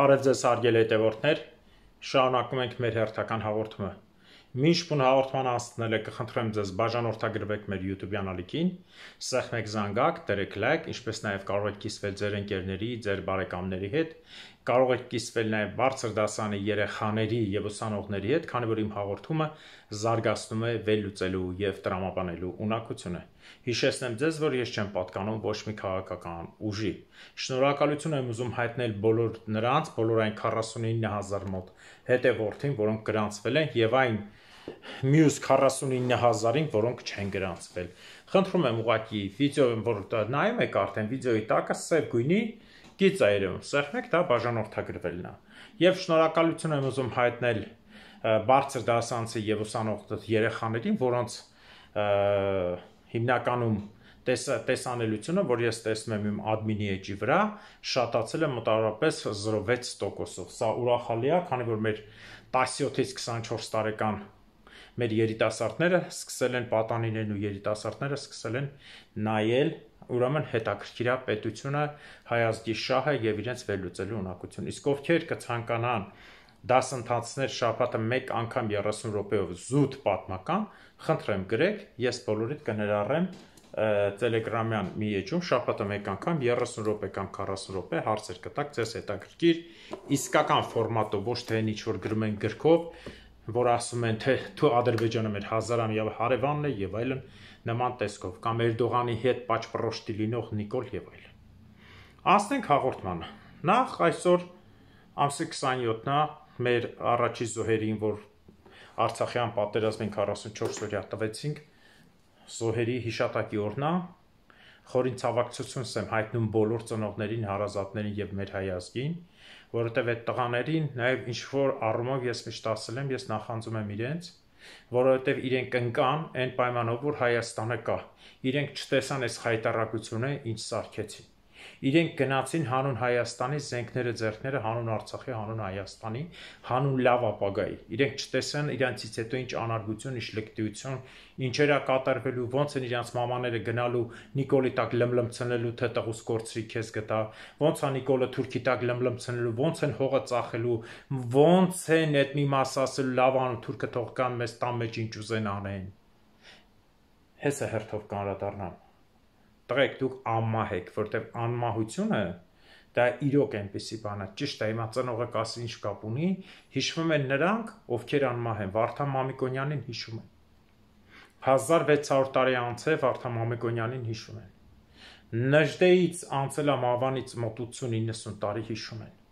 Բարև ձեզ հարգելի հետևորդներ, շարունակում ենք մեր հերթական հաղորդումը։ Մինչ բուն հաղորդմանը հասցնել եք, կխնդրեմ ձեզ բաժանորդագրվեք մեր YouTube-յան ալիքին, սեղմեք զանգակ, դրեք լայք, ինչպես նաև կարող եք կիսվել ձեր ընկերների, ձեր բարեկամների հետ, կարող եք կիսվել նաև բարձր դասանի երեխաների եւ ուսանողների հետ, քանի որ իմ հաղորդումը զարգացնում է վերլուծելու եւ տրամաբանելու ունակությունը։ Հիշեցնեմ ձեզ, որ ես չեմ պատկանում ոչ մի քաղաքական ուժի։ Շնորհակալություն եմ ուզում հայտնել բոլոր նրանց, բոլոր այն 49000 մոտ հետևորդին, որոնք գրանցվել են, եւ այն մյուս 49000-ին, որոնք չեն գրանցվել։ Խնդրում եմ ուղղակի վիդեոն, որ նայում եք արդեն վիդեոյի տակը սև գույնի գիծ է երևում, սեղմեք, դա բաժանորդագրվելն է։ Եվ շնորհակալություն եմ ուզում հայտնել բարձր դասանցի եւ ուսանող երեխաներին, որոնց հիմնականում տեսանելիությունը, որ ես տեսնում եմ իմ admin-ի էջի վրա, շատացել է մոտավորապես 0.6%-ով։ Սա ուրախալի է, քանի որ մեր 17-ից 24 տարեկան մեր երիտասարդները սկսել են պատանիներն ու երիտասարդները սկսել են նայել, ուրեմն հետաքրքիր է պետությունը, հայազգի շահը եւ իրենց վերլուծելու ունակություն։ Իսկ ովքեր կցանկանան դասընթացներ շաբաթը 1 անգամ 30 րոպեով զուտ պատմական, խնդրեմ գրեք, ես բոլորիդ կներառեմ Telegram-յան մի էջում շաբաթը 1 անգամ 30 րոպե կամ 40 րոպե հարցեր կտակ ձեզ հետաքրքիր իսկական ֆորմատով, ոչ թե ինչ որ գրում են գրքով, որ ասում են թե դու Ադրբեջանը մեր հազարամյա հարևանն է եւ այլն նման տեսքով կամ Էրդողանի հետ պաչպրոշտի լինող Նիկոլ եւ այլն։ Անցնենք հաղորդմանը։ Նախ այսօր ամսի 27-ն է մեր առաջի զոհերին, որ Արցախյան պատերազմին 44-օրյա տվեցինք, զոհերի հիշատակի օրն է։ Խորին ցավակցություն եմ հայտնում բոլոր ծնողներին, հարազատներին եւ մեր հայազգին, որովհետեւ այդ տղաներին նաեւ ինչ որ առումով ես միշտ ասել եմ, ես նախանձում եմ իրենց, որովհետեւ իրենք ընկան այն պայմանով, որ Հայաստանը կա։ Իրենք չտեսան այս խայտարակությունը, ինչ սարքեցին։ Իրենք գնացին հանուն Հայաստանի, զենքները ձեռքները հանուն Արցախի, հանուն Հայաստանի, հանուն լավ ապագայի։ Իրենք չտեսան իրանցից հետո ինչ անարգություն, ինչ լկտիություն, ինչեր է կատարվելու, ոնց են իրանց մամաները գնալու Նիկոլի տակ լմլմցնելու, թե տղուս կորցրի քեզ գտա, ոնց է Նիկոլը թուրքի տակ լմլմցնելու, ոնց են հողը ծախելու, ոնց են այդ մի մաս ասելու լավ անում թուրքը թող կան մեզ տան մեջ ինչ ուզեն անեն։ Հեսը հերթով կանրադառնամ։ Տղեկ դուք անմահ եք, որտեղ անմահությունը դա իրոք այնպեսի բան է, ճիշտ է, հիմա ծնողը կասի ինչ կապ ունի, հիշվում են նրանք, ովքեր անմահ են, Վարդան Մամիկոնյանին հիշում են։ 1600 տարի անց է Վարդան Մամիկոնյանին հիշում են։ Նժդեից անցել է Մավանից մոտ 80-90 տարի հիշում են։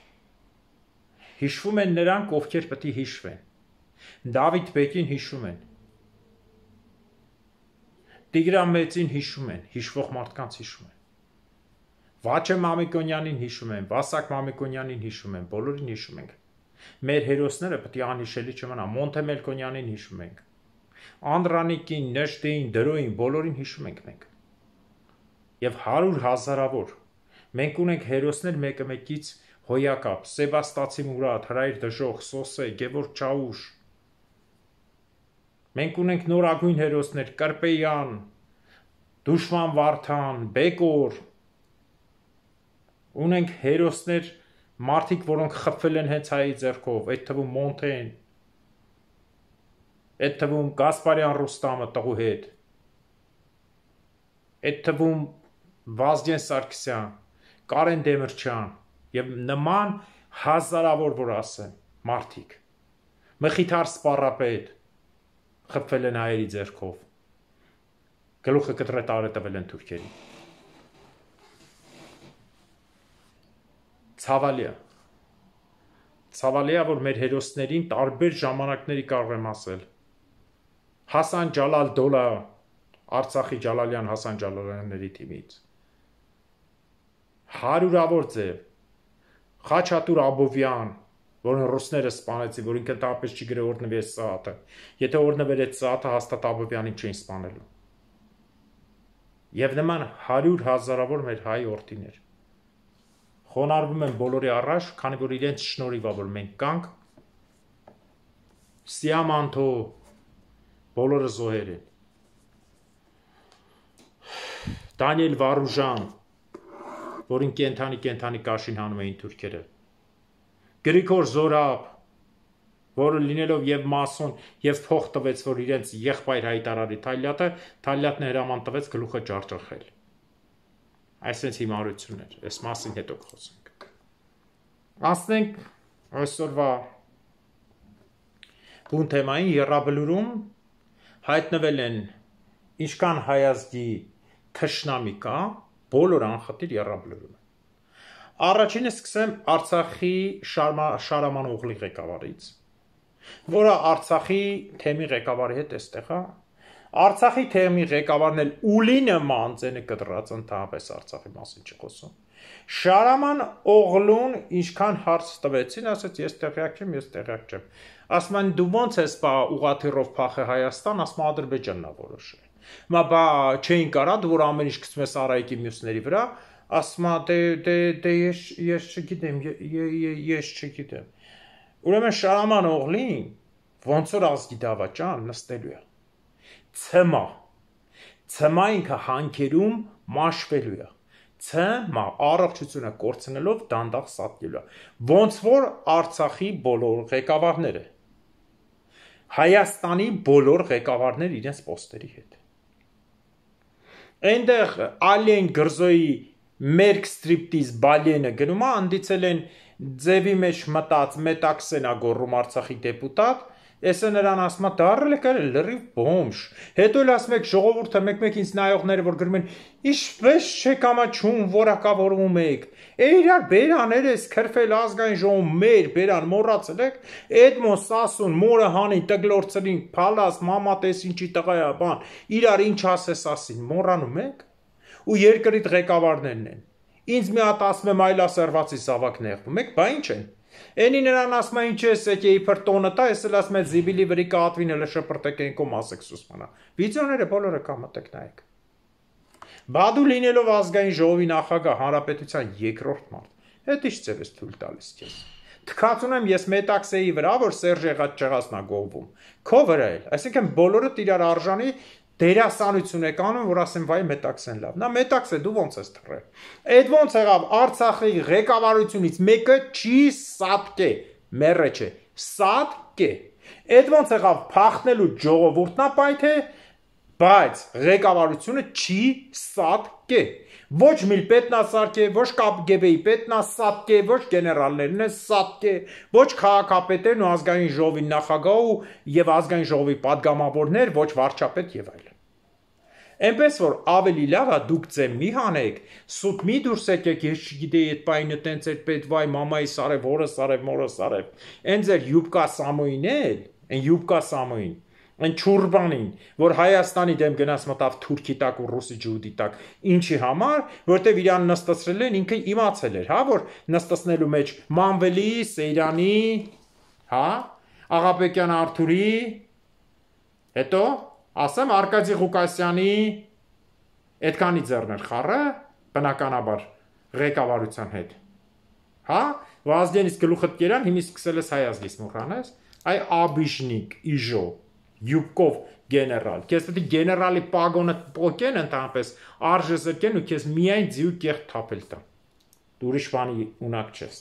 Հիշվում են նրանք, ովքեր պետք է հիշվեն։ Դավիթ Բեկին հիշում են։ Տիգրան Մեծին հիշում են, հիշվող մարդկանց հիշում են։ Վաչե Մամիկոնյանին հիշում են, Վասակ Մամիկոնյանին հիշում են, բոլորին հիշում ենք։ Մեր հերոսները պետք է անհիշելի չմնա, Մոնթե Մելքոնյանին հիշում ենք։ Անդրանիկին, Նժդեին, Դրոյին, բոլորին հիշում ենք մենք։ Եվ 100 հազարավոր։ Մենք ունենք հերոսներ մեկը մեկից Հոյակապ, Սեբաստացի Մուրադ, Հրայր Դժոխ, Սոսե, Գևորգ Չաուշ։ Մենք ունենք նորագույն հերոսներ Կրպեյան, Դուշման Վարդան, Բեկոր։ Ունենք հերոսներ, մարդիկ, որոնք խփվել են հենց հայի ձեռքով, այդ թվում Մոնթեն, այդ թվում Գասպարյան Ռուստամը տղու հետ, այդ թվում Վազգեն Սարգսյան, Կարեն Դեմիրճյան եւ նման հազարավոր որ ասեմ մարդիկ։ Մխիթար Սպառապետ խփվել են հայերի ձեռքով, գլուխը կտրետ արը տվել են թուրքերին։ Ցավալի է, որ մեր հերոսներին տարբեր ժամանակների կարող եմ ասել։ Հասան Ջալալ Դոլա, Արցախի Ջալալյան Հասան Ջալալյանների թիմից։ Հարյուրավոր ձև, Խաչատուր Աբովյան, որն ռուսները սպանեցին, որ ինքը տապես չի գրել օրնվի այս սաատը։ Եթե օրնվեր այդ սաատը, հաստատ Աբովյանին չէին սպանելու։ Եվ նման 100 հազարավոր մեր հայ օրտիներ։ Խոնարհվում են բոլորի առաջ, քանի որ իրենց շնորհիվ է, որ մենք կանք։ Սիամանթո բոլորը զոհեր են։ Դանիել Վարուժան, որին կենթանի կաշին հանում էին թուրքերը։ Գրիգոր Զորաբ, որը լինելով եւ մասոն եւ փող տվեց, որ իրենց եղբայր հայտարարի Թալյատը հրաման տվեց գլուխը ջարջախել։ Այսպես հիմարություններ, այս մասին հետո կխոսենք։ Ասենք այսօրվա բուն թեմային Եռաբլուրում հայտնվել են ինչքան հայազգի թշնամի կա, բոլոր անխտիր Եռաբլուրում։ Առաջինը սկսեմ Արցախի Շարաման Օղլի ղեկավարից, որը Արցախի թեմի ղեկավարի հետ էստեղ է։ Արցախի թեմի ղեկավարն էլ ուլի նման ձենը կտրած ընդհանրապես Արցախի մասին չխոսում։ Շարաման Օղլուն ինչքան հարց տվեցին, ասաց ես տեղյակ չեմ։ Ասում են դու ո՞նց ես բա ուղղաթիռով փախե Հայաստան, ասում Ադրբեջանն է որոշել։ Մա բա չէին կարա դու որ ամեն ինչ գցում ես Արայիկի մյուսների վրա, ասում դե ես չգիտեմ։ Ուրեմն Շարաման Օղլին ոնց որ ազգի դավաճան նստելու է։ Ցմա ինքը հանքերում մաշվելու է։ Ցմա առողջությունը կորցնելով դանդաղ սատկելու է։ Ոնց որ Արցախի բոլոր ղեկավարները։ Հայաստանի բոլոր ղեկավարներ իրենց պոստերի հետ։ Այնտեղ Ալեն Գրզոյի Մերկ ստրիպտիզ բալենը գնում է, անդիցել են ձևի մեջ մտած մետաքսենա գոռում Արցախի դեպուտատ, Էսը նրան ասում է դառել եք լրիվ բոմժ։ Հետո էլ ասում եք ժողովուրդը մեկ-մեկ ինձ նայողները որ գրում են ինչպես չեք ամաչում որակավորվում եք։ Իրար բերաներ ես քրֆել ազգային ժողովում մեր բերան մոռացել եք։ Էդմոն Սասուն մորը հանի տգլորցրին փալաս մամատես ինչի տղա է բան։ Իրար ինչ ասես ասին մոռանում եք։ Ու երկրիդ ղեկավարներն են։ Ինձ մի հատ ասում եմ այլասերվածի զավակ նեղվում եք, բա ինչ են։ Էնի նրան ասում է ինչ ես եկե իբր տոնը տա, ես էլ ասում եմ զիբիլի վրի կատվին էլ շպրտեք ենքո մասեք սուսմանա։ Վիդեոները բոլորը կա մտեք նայեք։ Բադու լինելով ազգային ժողովի նախագահ հանրապետության երկրորդ մարդ, հետ ինչ ձև ես թույլ տալիս քեզ։ Թքած ունեմ ես մետաքսեի վրա, որ Սերժ Եղաչեղածն է գովում։ Քո վրա էլ, այսինքն բոլորը իրար արժանի դերասանություն եք անում, որ ասեմ վայ մետաքսեն լավ։ Նա մետաքս է դու ոնց ես թռել։ Այդ ոնց եղավ Արցախի ղեկավարությունից մեկը չի սատկե, մերը չէ, սատկե։ Այդ ոնց եղավ փախնելու ժողովուրդն ապայթե, բայց ղեկավարությունը չի սատկե։ Ոչ միլպետնասարկե, ոչ կապգեբեի պետնասատկե, ոչ գեներալներն է սատկե, ոչ քաղաքապետերն ու ազգային ժողովի նախագահ եւ ազգային ժողովի падգամավորներ, ոչ վարչապետ եւ այլն։ Այնպես որ ավելի լավ է դուք ձեմ մի հանեք, սուտ մի դուրս եկեք, ես չգիտեի այդ պայնը տենց էր պետ վայ մամայի սարև, հորս սարև, մորս սարև։ Այն ձեր յուբկա Սամոյին էլ, այն յուբկա Սամոյին, այն Չուրբանին, որ Հայաստանի դեմ գնաց մտավ թուրքի տակ ու ռուսի ջուդի տակ, ինչի համար, որտեվ իրան նստացրել են, ինքը իմացել էր, հա, որ նստացնելու մեջ Մանվելի, Սեյրանի, հա, Աղաբեկյան Արթուրի, հետո ասեմ Արկադի Ղուկասյանի այդքանի ձեռներ խառը, բնականաբար ղեկավարության հետ, հա, վազգենից գլուխդ կերան, հիմի սկսել ես հայազգից մուխանես, այ աբիշնիկ, իժո, յուբկով գեներալ, կեզ պետի գեներալի պագոնը պոկեն ընդհանպես, արժը զրկեն ու կեզ միայն ձիու կեղտ թապել տան, դու ուրիշ բանի ունակ չես։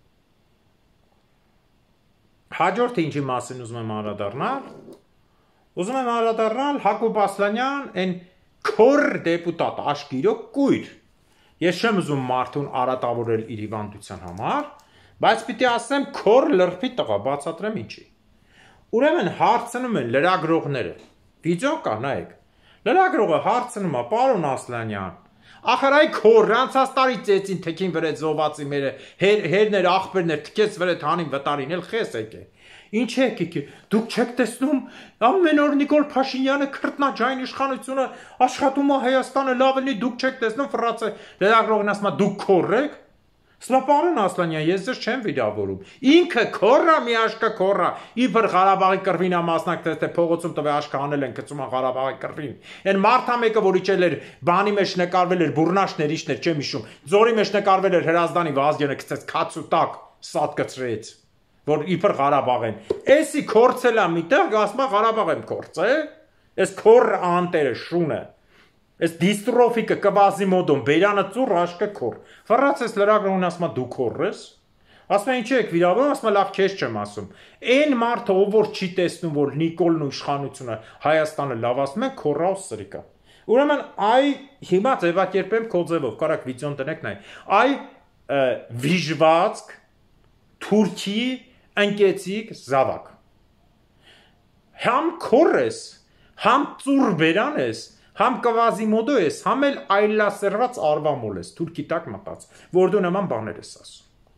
Հաջորդը ինչի մասին ուզում եմ անդրադառնալ, ուզում եմ անդրադառնալ Հակոբ Ասլանյան, այն քոր դեպուտատ աշկիրո կույր։ Ես չեմ ուզում մարդուն արատավորել իր հիվանդության համար, բայց պիտի ասեմ քոր լրփի տղա, բացատրեմ ինչի։ Ուրեմն հարցնում են լրագրողները, վիդեո կա, նայեք։ Լրագրողը հարցնում է, պարոն Ասլանյան, ախր այ քոր անցած տարի ծեցին թքին վրա զոհվածի մերը, հերներ, աղբերներ, թքեց վրա հանին վտարին, էլ խես եկե։ Ինչ եք եկե, դուք չեք տեսնում, ամեն օր Նիկոլ Փաշինյանը քրտնաջային իշխանությունը աշխատում է Հայաստանը լավ լինի, դուք չեք տեսնում ֆրացը, լրագրողն ասում է դուք քոր եք։ Սա պարոն Ասլանյան, ես ձեզ չեմ վիրավորում։ Ինքը քորա մի աշկա քորա, իբր Ղարաբաղի կռվին ամասնակցել թե փողոցում տվե աշկա անել են գծում Ղարաբաղի կռվին։ Այն մարդա մեկը որ իջել էր բանի մեջ նկարվել էր բուրնաշներ իշներ, չեմ հիշում։ Ձորի մեջ նկարվել էր Հրազդանի Վազգենը գցեց քացու տակ, սատ գծրեց, որ իբր Ղարաբաղ են։ Էսի քորցելա միտեղ, ասма Ղարաբաղ եմ քորցել։ Էս քոր անտերը շունը։ Այս դիստրոֆիկը կվազի մոդոն, բերանը ծուր աշկը քոր։ Ֆռաց ես լրագրողն ասում է դու քոր ես։ Ասում են ինչի եք վիրավորում, ասում են լավ քեզ չեմ ասում։ Այն մարդը, ով որ չի տեսնում, որ Նիկոլն ու իշխանությունը Հայաստանը լավացնում են, քոռա ու սրիկա։ Ուրեմն այ հիմա ձևակերպեմ քո ձևով, կարաք վիդեոն տնեք նայ։ Այ վիժվածք Թուրքի ընկեցիկ զավակ։ Համ քոռ ես, համ ծուռ բերան ես, համ կվազիմոդո ես, համ էլ այլասերված արվամոլ ես, Թուրքի տակ մտած, որ դու նման բաներ ես ասում։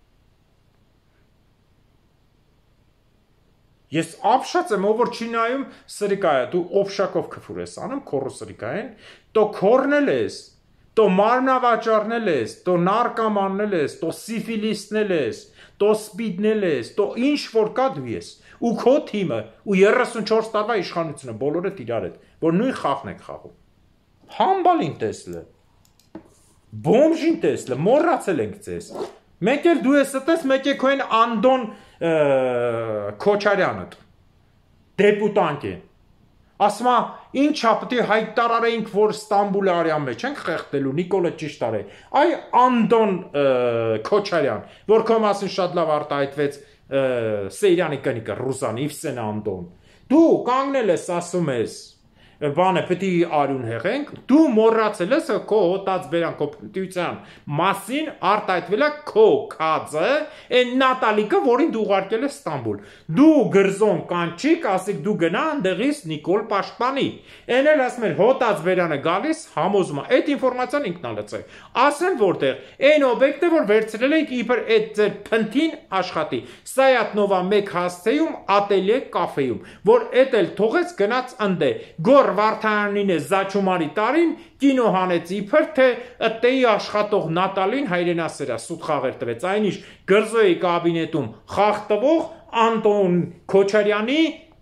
Ես ապշած եմ, ով որ չի նայում սրիկա է, դու օփշակով քֆուր ես անում, քոռու սրիկային, տո քորնել ես, տո մարմնավաճառնել ես, տո նարկոմաննել ես, տո սիֆիլիսնել ես, տո սպիդնել ես, տո ինչ որ կա դու ես, ու քո թիմը, ու 34 տարվա իշխանությունը, բոլորը իրար հետ, որ նույն խաղն եք խաղում։ Համբալին տեսլը, բոմժին տեսլը, մոռացել ենք ձեզ։ Մեկ էլ դու ես ըտես, մեկ է քո են Անդոն Քոչարյանը, դեպուտանտ է։ Ասում է, ինչա պետք է հայտարարեինք, որ Ստամբուլի արյան մեջ ենք խեղդելու, Նիկոլը ճիշտ արի։ Այ Անդոն Քոչարյան, որ քո մասին շատ լավ արտահայտվեց Սեյրանի կնիկը, Ռուսան, Իվսեն Անդոն։ Դու կանգնել ես, ասում ես, բանը պետք է արյուն հեղենք, դու մոռացել ես քո հոտած բերան քո պտույցան մասին արտահայտվել է քո քածը, այն Նատալիկը, որին դու ուղարկել ես Ստամբուլ։ Դու գրզոն կանչիկ, ասիկ դու գնա այնտեղից Նիկոլ Պաշտպանի։ Այն էլ ասում էր հոտած բերանը գալիս համոզում է։ Այդ ինֆորմացիան ինքն ալեցե։ Ասեմ որտեղ, այն օբյեկտը, որ վերցրել եք իբր այդ ձեր փնթին աշխատի։ Սայատնովա 1 հասցեում, ատելյե կաֆեում, որ էդ էլ թողեց գնաց ընդե։ Գոր Վարդանյանին է Զաչումարի տարին կինո հանեց իբր թե ըտեի աշխատող Նատալին հայրենասերա սուտ խաղեր տվեց, այնիշ գրզոյի կաբինետում խաղ տվող Անդոն Քոչարյանի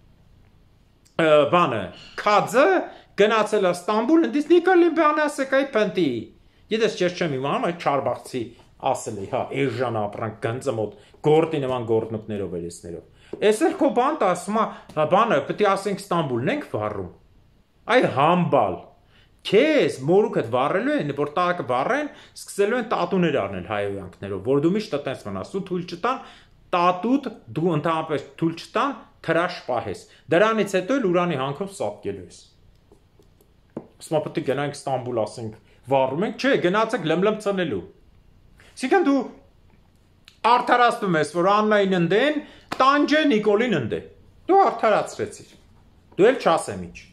բանը քածը գնացել է Ստամբուլ, ընդից Նիկոլին բանը ասեք այ փնտի։ Ես չես չեմ իմանում այդ Չարբախցի ասել է, հա, էժան ապրանք գնձը մոտ գորտի նման գորտնուկներով վերեսներով։ Էս էլ քո բանտ ասում է, բանը պետք է ասենք Ստամբուլն ենք վառում։ Այ համբալ, քեզ մորուքդ վառելու են, որ տակը վառեն, սկսելու են տատուներ առնել հայոյանքներով, որ դու միշտ տես մնաս, ու թույլ չտան, տատուտ դու ընդհանրապես թույլ չտան, թրաշ պահես։ Դրանից հետո էլ ուրանի հանքով սապկելու ես։ Ասում պետք է գնանք Ստամբուլ, ասենք, վառում ենք, չէ, գնացեք լմլմ ծնելու։ Այսինքն դու արդարացնում ես, որ Աննային ընդեն, տանջե Նիկոլին ընդե։ Դու արդարացրեցիր։ Դու էլ չասեմ ինչ։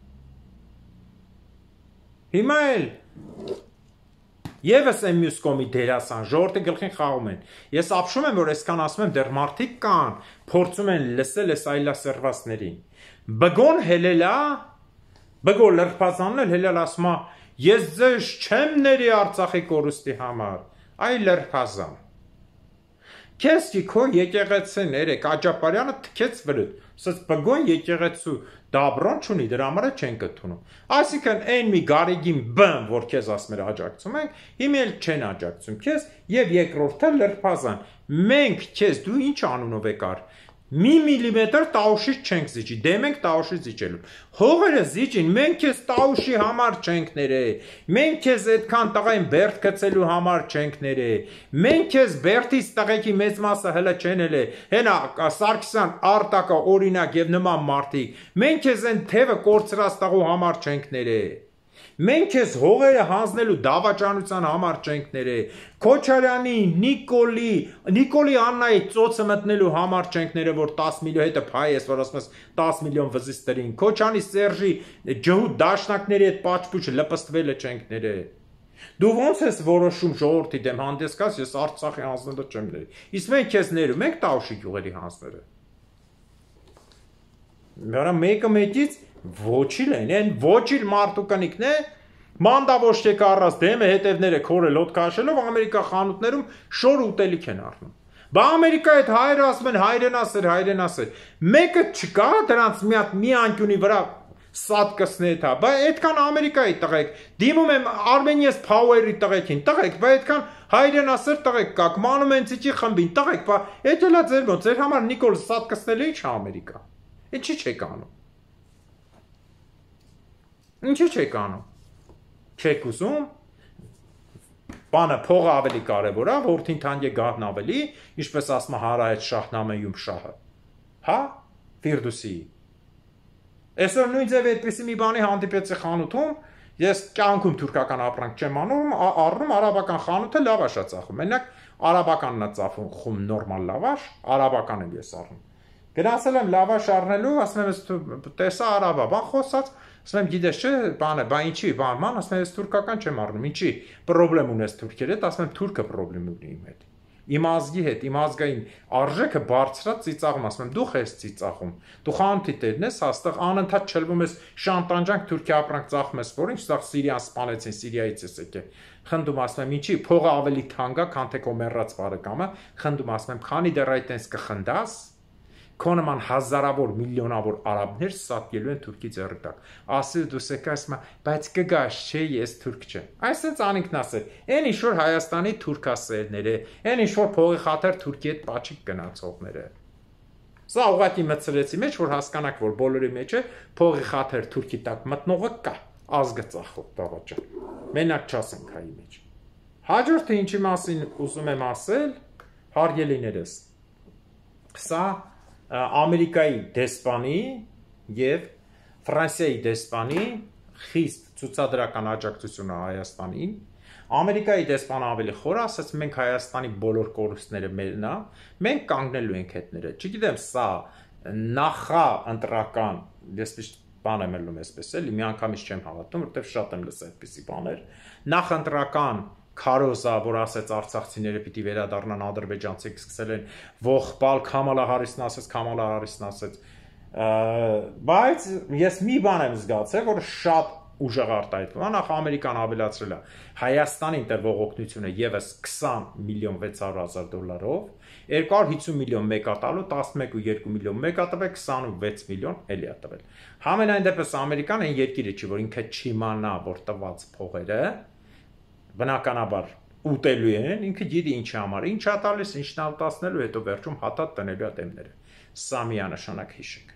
Հիմա էլ եւս եմ մյուս կողմի դերասան, ժողովրդի գլխին խաղում են։ Ես ապշում եմ, որ այսքան ասում եմ, դեռ մարդիկ կան, փորձում են լսել այս այլասերվածներին։ Բգոն հելելա, բգոն լրբազանն էլ հելել ասում է, ես ձեզ չեմ ների Արցախի կորուստի համար, այ լրբազան։ Քեզ քո եկեղեցին երեք Աջապարյանը թքեց վրուտ, ասաց բգոն եկեղեցու դաբրոն չունի, դրա համար չեն կթունում։ Այսինքն այն մի գարիգին բն, որ քեզ ասում էր աջակցում ենք, հիմա էլ չեն աջակցում քեզ եւ երկրորդը լրբազան։ Մենք քեզ դու ինչ անունով եկար։ Մի միլիմետր տաուշից չենք զիջի, դե մենք տաուշի զիջելու։ Հողերը զիջին, մենք քեզ տաուշի համար չենք ներե, մենք քեզ այդքան տղային բերդ գցելու համար չենք ներե, մենք քեզ բերդից տղեկի մեծ մասը հələ չեն հելե, հենա Սարգսյան Արտակը օրինակ եւ նման մարդիկ, մենք քեզ այն թևը կորցրած տղու համար չենք ներե։ Մենք քեզ հողերը հանձնելու դավաճանության համար չենք ներե, Քոչարյանի, Նիկոլի Աննայի ծոցը մտնելու համար չենք ներե, որ 10 միլիոն հետը փայ ես, որ ասում ես 10 միլիոն վզից տրին, Քոչանի Սերժի ջհուդ դաշնակների հետ պաչպուչը լպստվելը չենք ներե։ Դու ոնց ես որոշում ժողովրդի դեմ հանդես գաս, ես Արցախի հանձնելը չեմ ների։ Իսկ մենք քեզ ներում ենք Տաուշի գյուղերի հանձները։ Մերա մեկը մեկից ոչիլ են, են ոչիլ մարդուկնիկն է, մանդավոշտե կառած դեմը հետևները քորել հոտ քաշելով Ամերիկա խանութներում շոր ուտելիք են առնում։ Բա Ամերիկա այդ հայրը ասում են հայրենասեր, մեկը չկա դրանց մի անկյունի վրա սատկսնե թա, բա այդքան Ամերիկայի տղեկ, դիմում եմ Armenians Power-ի տղեկին, տղեկ, բա այդքան հայրենասեր տղեկ կաք, մանումենցիչի խմբին, տղեկ, բա այդ էլա ձեր մոտ, ձեր համար Նիկոլ սատկսնել է ինչ Ամերիկա, ինչի չեք անում։ Ինչի չեք անում։ Չեք ուզում։ բանը փողը ավելի կարևոր է, որդին թանկ է գահն ավելի, ինչպես ասում է հարայետ շահնամեյում շահը։ Հա, Ֆիրդուսի։ Այսօր նույն ձև այդպեսի մի բանի հանդիպեցի խանութում, ես կյանքում թուրքական ապրանք չեմ առնում արաբական խանութը լավաշ է ծախում։ Մենակ արաբականն է ծախում նորմալ լավաշ, արաբական եմ ես առնում։ Գնացել եմ լավաշ առնելու, ասում եմ, տեսա արաբա, բան խոսած, ասում եմ, գիտես չէ, բան է, բա ինչի, բան, ասում եմ, ես թուրքական չեմ առնում, ինչի, պրոբլեմ ունես թուրքերի հետ, ասում եմ, թուրքը պրոբլեմ ունի իմ հետ։ Իմ ազգի հետ, իմ ազգային արժեքը բարձրած ծիծաղում, ասում եմ, դու ես ծիծաղում, դու խանութի տերն ես, հաստեղ անընդհատ չլվում ես շանտանջանք Թուրքիա ապրանք ծախում ես, որ ինչ սա Սիրիան սպանեցին, Սիրիայից ես եկել։ Խնդում ասում եմ, ինչի, փողը ավելի թանկ է, քան թե քո մեռած բարեկամը, խնդում ասում եմ, քանի դեռ այդ տես կխնդաս, քո նման հազարավոր, միլիոնավոր արաբներ սատկելու են Թուրքի ձեռի տակ։ Ասի դու սեկաս մա, բայց կգաս, չէ, ես թուրք չեմ։ Այսպես անինքն ասել, այն ինչ որ Հայաստանի թուրքասերները, այն ինչ որ փողի խաթր Թուրքի հետ պաչիկ գնացողները։ Սա ուղղակի մտցրեցի մեջ, որ հասկանաք, որ բոլորի մեջ է փողի խաթր Թուրքի տակ մտնողը կա, ազգը ծախող դավաճան։ Մենակ չասենք հայի մեջ։ Հաջորդը ինչի մասին ուզում եմ ասել, հարգելիներս։ Սա Ամերիկայի դեսպանի և Ֆրանսիայի դեսպանի խիստ ցուցադրական աջակցությունը Հայաստանին։ Ամերիկայի դեսպանը ավելի խորը ասաց, մենք Հայաստանի բոլոր կորուստները մերն է, մենք կանգնելու ենք հետները։ Չգիտեմ, սա նախաընտրական, ես միշտ բան եմ ելնում այսպես էլի, մի անգամից չեմ հավատում, որովհետև շատ եմ լսել այդպիսի բաներ։ Նախընտրական Քարոզա, որ ասեց արցախցիները պիտի վերադառնան, ադրբեջանցիք սկսել են ողբալ, Քամալա Հարիսն ասեց, բայց ես մի բան եմ զգացել, որ շատ ուժեղ արտահայտվում է, նախ Ամերիկան ավելացրել է Հայաստանին տրվող օգնությունը եւս 20 միլիոն 600 հազար դոլարով, 250 միլիոն մեկա տալու, 11.2 միլիոն մեկա տվել, 26 միլիոն էլի է տվել։ Համենայն դեպս Ամերիկան այն երկիրը չի, որ ինքը չիմանա, որ տված փողերը բնականաբար ուտելու են, ինքը գիտի ինչի համար, ինչ է տալիս, ինչն է ուտացնելու, հետո վերջում հատատ տնելու է դեմները։ Սա միանշանակ հիշեք։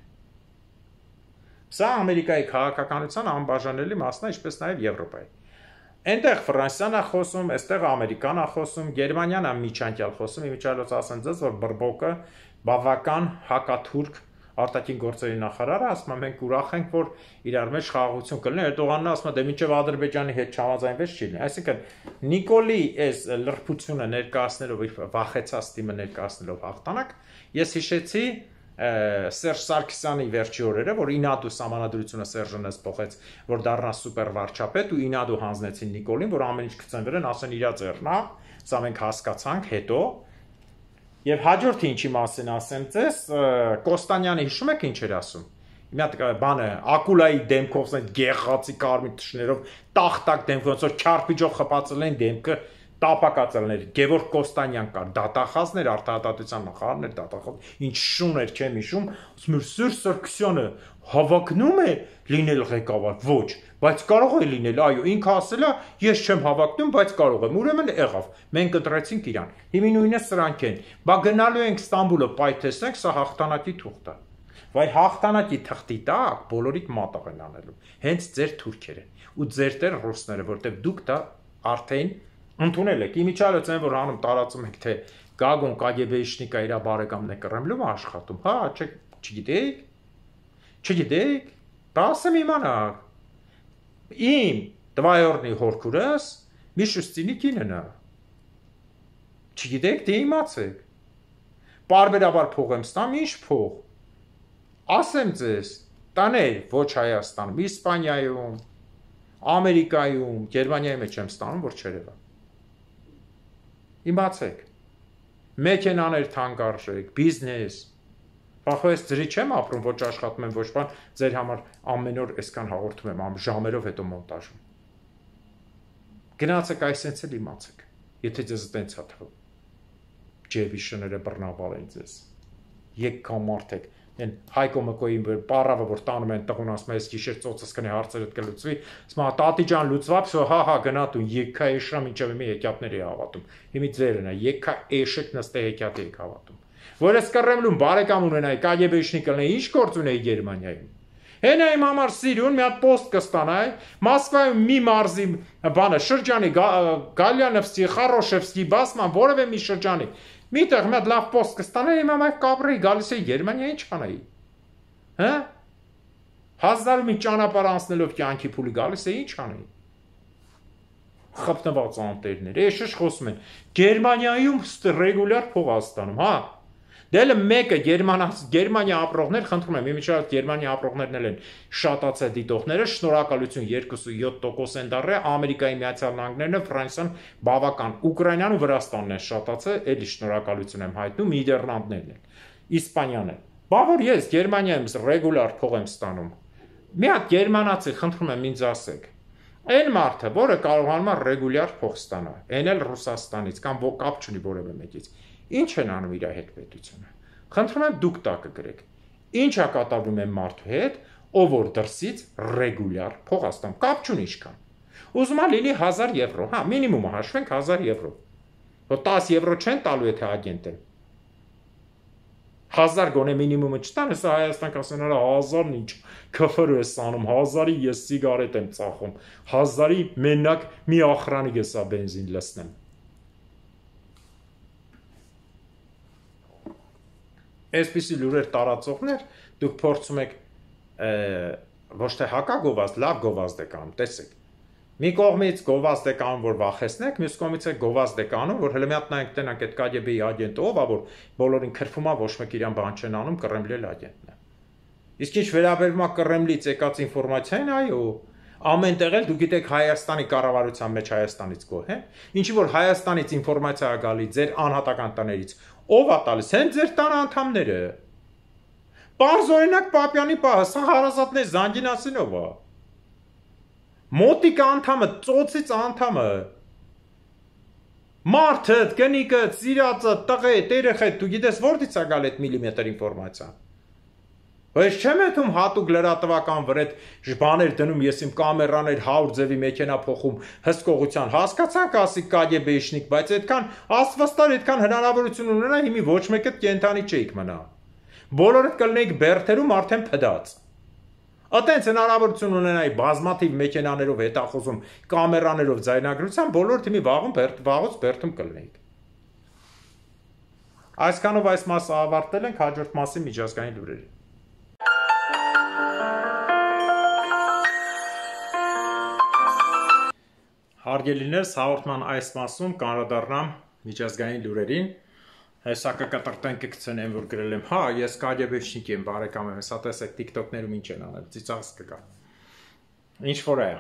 Սա Ամերիկայի քաղաքականության անբաժանելի մասն է, ինչպես նաև Եվրոպայի։ Այնտեղ Ֆրանսիան է խոսում, այստեղ Ամերիկան է խոսում, Գերմանիան է միջանկյալ խոսում, իմիջիալոց ասեն ձեզ, որ բրբոկը բավական հակաթուրք արտաքին գործերի նախարարը ասում է մենք ուրախ ենք, որ իրար մեջ խաղաղություն կլինի, Էրդողանն ասում է դե մինչև Ադրբեջանի հետ չհամաձայնվեց չի լինի։ Այսինքն Նիկոլի այս լրբությունը ներկայացնելով իր վախեցած թիմը ներկայացնելով հաղթանակ, ես հիշեցի Սերժ Սարգսյանի վերջի օրերը, որ Ինադու սահմանադրությունը Սերժնես փոխեց, որ դառնա սուպեր վարչապետ ու Ինադու հանձնեցին Նիկոլին, որ ամեն ինչ գցեն վրան, ասեն իրա ձեռն է, սա մենք հասկացանք հետո։ Եվ հաջորդը ինչի մասին ասեմ ձեզ, Կոստանյանը հիշում եք ինչ էր ասում։ Մի հատ բանը Ակուլայի դեմքով ասեն գեղացի կարմիր թշներով տախտակ դեմքով ոնց որ քարպիջով խփածել են դեմքը տապակածելներ Գևորգ Կոստանյան կար, դատախազներ, արտահայտության նախարարներ, դատախազ, ինչ շուն էր չեմ հիշում, ասում էր Սերժ Սարգսյանը հավակնում է լինել ղեկավար, ոչ, բայց կարող է լինել, այո, ինքը ասել է, ես չեմ հավակնում, բայց կարող եմ, ուրեմն եղավ, մենք ընտրեցինք իրան, հիմի նույնը սրանք են, բա գնալու ենք Ստամբուլը պայթեցնենք, սա հաղթանակի թուղթ է, վայ հաղթանակի թղթի տակ բոլորիդ մատաղ են անելու, հենց ձեր թուրքերը ու ձեր տեր ռուսները, որտեղ դուք դա արդեն ընդունել եք, իմիջիալոց են, որ անում տարածում եք, թե Գագոն կագեբեիշնիկա իրա բարեկամն է Կրեմլում աշխատում, հա, չգիտեք, դա ասեմ իմանաք, իմ դվայորնի հորքուրս Միշուստինի կինն է, չգիտեք, դե իմացեք, պարբերաբար փող եմ ստամ, ինչ փող, ասեմ ձեզ, տաներ ոչ Հայաստանում, Իսպանիայում, Ամերիկայում, Գերմանիայի մեջ եմ ստանում, որ չերևա Իմացեք, մեքենաներ թանկարժեք, բիզնես, վախո ես ձրի չեմ ապրում, ոչ աշխատում եմ, ոչ բան, ձեր համար ամեն օր այսքան հաղորդում եմ, ժամերով հետո մոնտաժում։ Գնացեք այսենց էլ իմացեք, եթե ձեզ տենց է թվում, ջեբի շները բռնաբալ են ձեզ, եկքան մարդեք, են Հայկո Մկոյի պարավը, որ տանում են տղուն, ասում է, ես գիշեր ծոցս կնի հարցերդ կլուծվի, ասում է, տատի ջան լուծվա, հա, գնա դու, եկքա էշա մինչև իմի հեքիաթների հավատում, հիմի ձերն է, եկքա էշեք նստե հեքիաթի եք հավատում, որ ես Կռեմլում բարեկամ ունենայի, կագեբեիշնի կլնեի, ինչ գործ ունեի Գերմանիայում, Հենա իմ համար սիրուն մի հատ post կստանայ, Մոսկվայում մի մարզի բանը շրջանի Գալյանովսկի, Խարոշևսկի, Բասման, որևէ մի շրջանի։ Միտեղ մի հատ լավ post կստանայ, իմ համար կապրի գալիս է Գերմանիա ինչ անայի։ Հա? 1000 մի ճանապարհ անցնելով կյանքի փուլի գալիս է ինչ անայի։ Խփնված անտերներ, էշշ խոսում են։ Գերմանիայում ռեգուլյար փող աստանում, հա։ Դելը մեկը Գերմանիա ապրողներ, խնդրում եմ, իմիջիայլոց Գերմանիա ապրողներն են շատացել դիտողները, շնորհակալություն 2.7% են դառել, Ամերիկայի Միացյալ Նահանգներն ու Ֆրանսիան բավական, Ուկրաինան ու Վրաստանն են շատացել, էլի շնորհակալություն եմ հայտնում, Նիդերլանդներն են, Իսպանիան են։ Բա որ ես Գերմանիայում ռեգուլյար փող եմ ստանում։ Մի հատ գերմանացի, խնդրում եմ ինձ ասեք։ Այն մարդը, որը կարողանում է ռեգուլյար փող ստանալ, այն էլ Ռուսաստանից կամ կապ չունի որևէ մեկից, ինչ են անում իր հետ պետությունը։ Խնդրում եմ դուք տակը գրեք։ Ինչ է կատարվում այն մարդու հետ, ով որ դրսից ռեգուլյար փող ստանում, կապ չունի ինչքան։ Ուզում է լինի 1000 եվրո, հա, մինիմումը հաշվենք 1000 եվրո։ Որ 10 եվրո չեն տալու եթե ագենտ են։ 1000 գոնե մինիմումը չտան, հեսա Հայաստան կասեն արա 1000-ն ինչ քֆր ես անում, 1000-ի ես սիգարետ եմ ծախում, 1000-ի մենակ մի ախրանի ես ա բենզին լցնեմ։ Այսպիսի լուրեր տարածողներ, դուք փորձում եք ոչ թե հակագովազդ, լավ գովազդ եք անում, տեսեք։ Մի կողմից գովազդ եք անում, որ վախեցնեք, մյուս կողմից է գովազդ եք անում, որ հələ մի հատ նայենք տենանք այդ KGB-ի ագենտը ով է, որ բոլորին քրֆում է, ոչ մեկ իրան բան չեն անում, Կրեմլի ագենտն է։ Իսկ ինչ վերաբերում է Կրեմլից եկած ինֆորմացիային, այո, ամեն տեղ էլ դուք գիտեք Հայաստանի կառավարության մեջ Հայաստանից գոհ է, ինչի որ Հայաստանից ինֆորմացիա է գալի ձեր անհատական տներից, ով է տալիս, հենց ձեր տան անդամները։ Պարզ օրինակ Պապյանի պահը, սա հարազատներ Զանգինասինով է։ Մոտիկ անդամը, ծոցից անդամը, մարդը, կնիկը, ծիրածը, տղետ, երեխետ, դու գիտես որտից է գալ այդ միլիմետր ինֆորմացիա։ Բայց չեմ եթում հատուկ լրատվական վրա բաներ դնում, ես իմ կամերաներ 100 ձևի մեքենա փոխում հսկողության, հասկացանք ասի KGB-շնիկ, բայց այդքան աստվածտար այդքան հնարավորություն ունենա, հիմի ոչ մեկը կենթանի չէիք մնա։ Բոլորդ կլնեիք բերթերում արդեն փդած։ Այտենց հնարավորություն ունենայի բազմաթիվ մեքենաներով հետախոզում, կամերաներով ձայնագրության, բոլոր թիմի վաղուց բերթում կլնեիք։ Այսքանով այս մասը ավարտել ենք, հաջորդ մասի միջազգային լուրերի։ Հարգելիներս, հաղորդման այս մասում կանրադառնամ միջազգային լուրերին։ Հեսա կկտրտեն կգցնեմ, որ գրել եմ, հա, ես KGB-շնիկ եմ, բարեկամ եմ, հեսա տեսեք TikTok-ներում ինչ են անել, ծիծաղս կգա։ Ինչ որ է։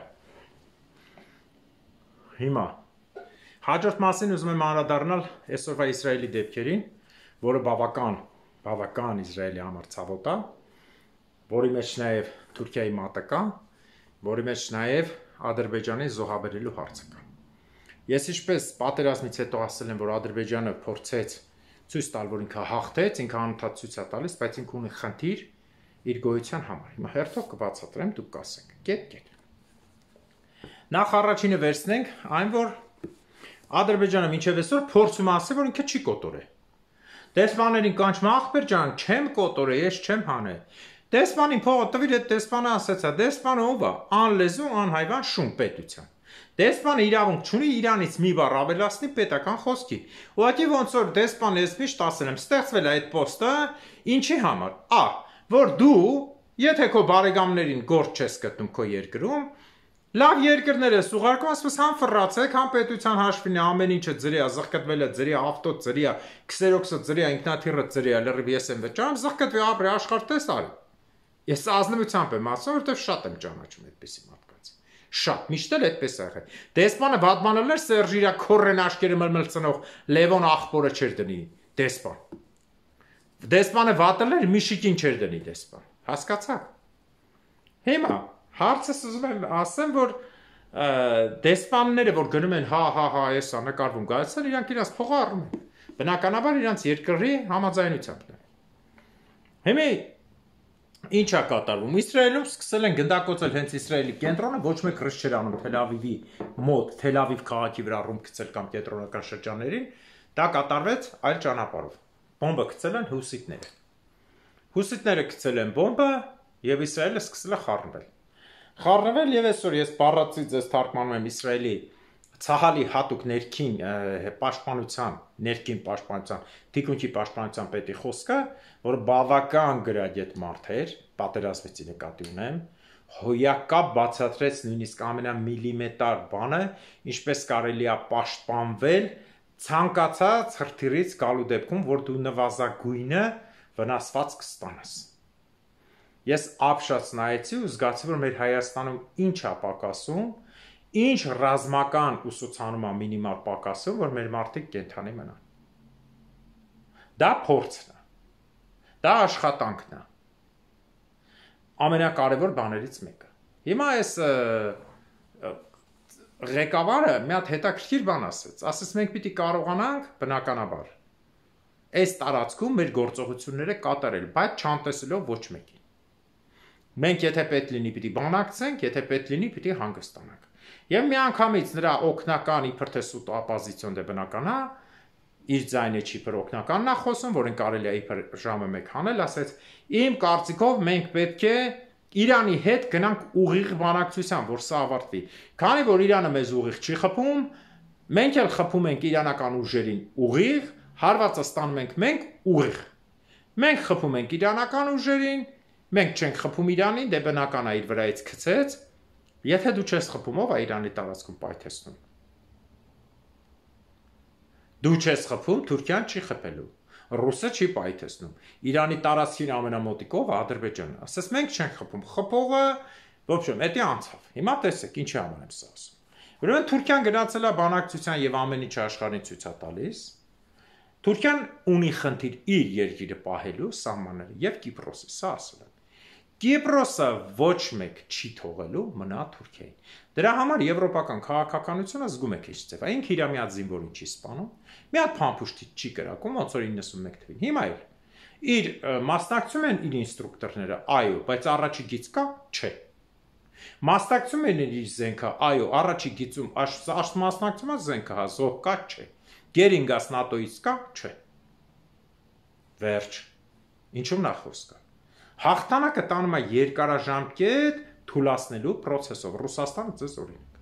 Հիմա հաջորդ մասին ուզում եմ անդրադառնալ այսօրվա Իսրայելի դեպքերին, որը բավական Իսրայելի համար ցավոտ է, որի մեջ նաև Թուրքիայի մատը կա, որի մեջ նաև Ադրբեջանի զոհաբերելու հարցը կա։ Ես ինչպես պատերազմից հետո ասել եմ, որ Ադրբեջանը փորձեց ցույց տալ, որ ինքը հաղթեց, ինքը անընդհատ ցույց է տալիս, բայց ինքը ունի խնդիր իր գոյության համար։ Հիմա հերթով կբացատրեմ, դուք կասեք։ Կետ։ Նախ առաջինը վերցնենք այն, որ Ադրբեջանը մինչև այսօր փորձում է ասել, որ ինքը չի կոտորել։ Դեսպաներին կանչում աղբեր ջան, չեմ կոտորել, ես չեմ հանել։ Դեսպանին փողը տվիր, այդ դեսպանը ասեցա, դեսպանը ով է, անլեզու, անհայվան շուն պետության։ Դեսպանը իրավունք չունի իրանից մի բառ ավելացնի պետական խոսքի։ Ուղղակի ոնց որ դեսպանը ես միշտ ասել եմ, ստեղծվել է այդ պոստը, ինչի համար։ Որ դու, եթե քո բարեկամներին գործ չես գտնում քո երկրում, լավ երկրներ ես ուղարկում, ասես համ ֆռացեք, համ պետության հաշվին է, ամեն ինչը ծրի է, զղկտվել է, ծրի է, ավտո ծրի է, քսերոքսը ծրի է, ինքնաթիռը ծրի է, լրիվ ես եմ վճարում, զղկտվի ապրի աշխարհ տես արի։ Ես ազնվությամբ եմ ասում, որովհետև շատ եմ ճանաչում այդպիսի մարդկանց։ Շատ, միշտ էլ այդպես է եղել։ Դեսպանը բադմանել էր Սերժ իր քորրեն աշկերը մլմլցնող Լևոն աղբորը չեր դնի դեսպան։ Դեսպանը վատել էր Միշիկին չեր դնի դեսպան։ Հասկացա՞ք։ Հիմա հարցս ուզում եմ ասեմ, որ դեսպանները, որ գնում են հա, էսա նկարվում գալցել, իրանք իրաց փողը առնում են։ Բնականաբար իրանց երկրի համաձայնությամբ է։ Հիմա ինչ է կատարվում։ Իսրայելում սկսել են գնդակոծել հենց Իսրայելի կենտրոնը, ոչ մեկ ռիսկ չէր անում Թել Ավիվի մոտ, Թել Ավիվ քաղաքի վրա ռումբ գցել կամ կենտրոնական շրջաններին, դա կատարվեց այլ ճանապարհով։ Բոմբը գցել են հուսիտները։ Հուսիտները գցել են բոմբը, եւ Իսրայելը սկսել է խառնվել։ Խառնվել եւ այսօր ես բառացի ձեզ թարգմանում եմ Իսրայելի ցահալի հատուկ ներքին պաշտպանության, թիկունքի պաշտպանության պետի խոսքը, որ բավական գրագետ մարդ էր, պատերազմեցի նկատի ունեմ, հոյակապ բացատրեց նույնիսկ ամենամիլիմետար բանը, ինչպես կարելի է պաշտպանվել ցանկացած հրթիռից գալու դեպքում, որ դու նվազագույնը վնասված կստանաս։ Ես ապշած նայեցի ու զգացի, որ մեր Հայաստանում ինչ է պակասում, ինչ ռազմական ուսուցանում է մինիմալ պակասում, որ մեր մարդիկ կենդանի մնան։ Դա փորձն է, դա աշխատանքն է, ամենակարևոր բաներից մեկը։ Հիմա այս ղեկավարը մի հատ հետաքրքիր բան ասեց, մենք պիտի կարողանանք բնականաբար այս տարածքում մեր գործողությունները կատարել, բայց չանտեսելով ոչ մեկին։ Մենք եթե պետք լինի պիտի բանակցենք, եթե պետք լինի պիտի հանգստանանք։ Եվ միանգամից նրա օգնական իբր թե սուտ ապոզիցիոն դե բնական է, իր ձայնը չի բր օգնականն է խոսում, որին կարելի է իբր ժամը մեկ հանել, ասեց. «Իմ կարծիքով մենք պետք է Իրանի հետ գնանք ուղիղ բանակցության, որ սա ավարտվի։ Քանի որ Իրանը մեզ ուղիղ չի խփում, մենք էլ խփում ենք իրանական ուժերին ուղիղ, հարվածը ստանում ենք մենք ուղիղ։ Մենք խփում ենք իրանական ուժերին, մենք չենք խփում Իրանին, դե բնական է իր վրայից գցեց, եթե դու չես խփում, ով է Իրանի տարածքում պայթեցնում։ Դու չես խփում, Թուրքիան չի խփելու, Ռուսը չի պայթեցնում, Իրանի տարածքին ամենամոտիկով Ադրբեջանը։ Ասես մենք չենք խփում, խփողը, ոբշեմ, դա անցավ։ Հիմա տեսեք, ինչի համար եմ սա ասում։ Ուրեմն Թուրքիան գնացել է բանակցության եւ ամեն ինչ աշխարհին ցույց է տալիս։ Թուրքիան ունի խնդիր իր երկիրը պահելու սահմանները եւ Կիպրոսը, սա ասել եմ։ Կիպրոսը ոչ մեկ չի թողելու մնա Թուրքիային։ Դրա համար եվրոպական քաղաքականությունը զգում է քիչ ձև։ Ինքը իր մի հատ զինվորին չի սպանում, մի հատ փամփուշտի չի կրակում, ոնց որ 91 թվին։ Հիմա էլ իր մասնակցում են իր ինստրուկտորները, այո, բայց առաջի գիծ կա, չէ։ Մասնակցում են իր զենքը, այո, առաջի գիծում մասնակցում է զենքը, հա, զոհ կա, չէ։ Գերինգաս ՆԱՏՕ-ից կա, չէ։ Վերջ։ Ինչու՞մն է խոսքը։ Հաղթանակը տանում է երկարաժամկետ թուլացնելու process-ով, Ռուսաստանը ձեզ օրինակ։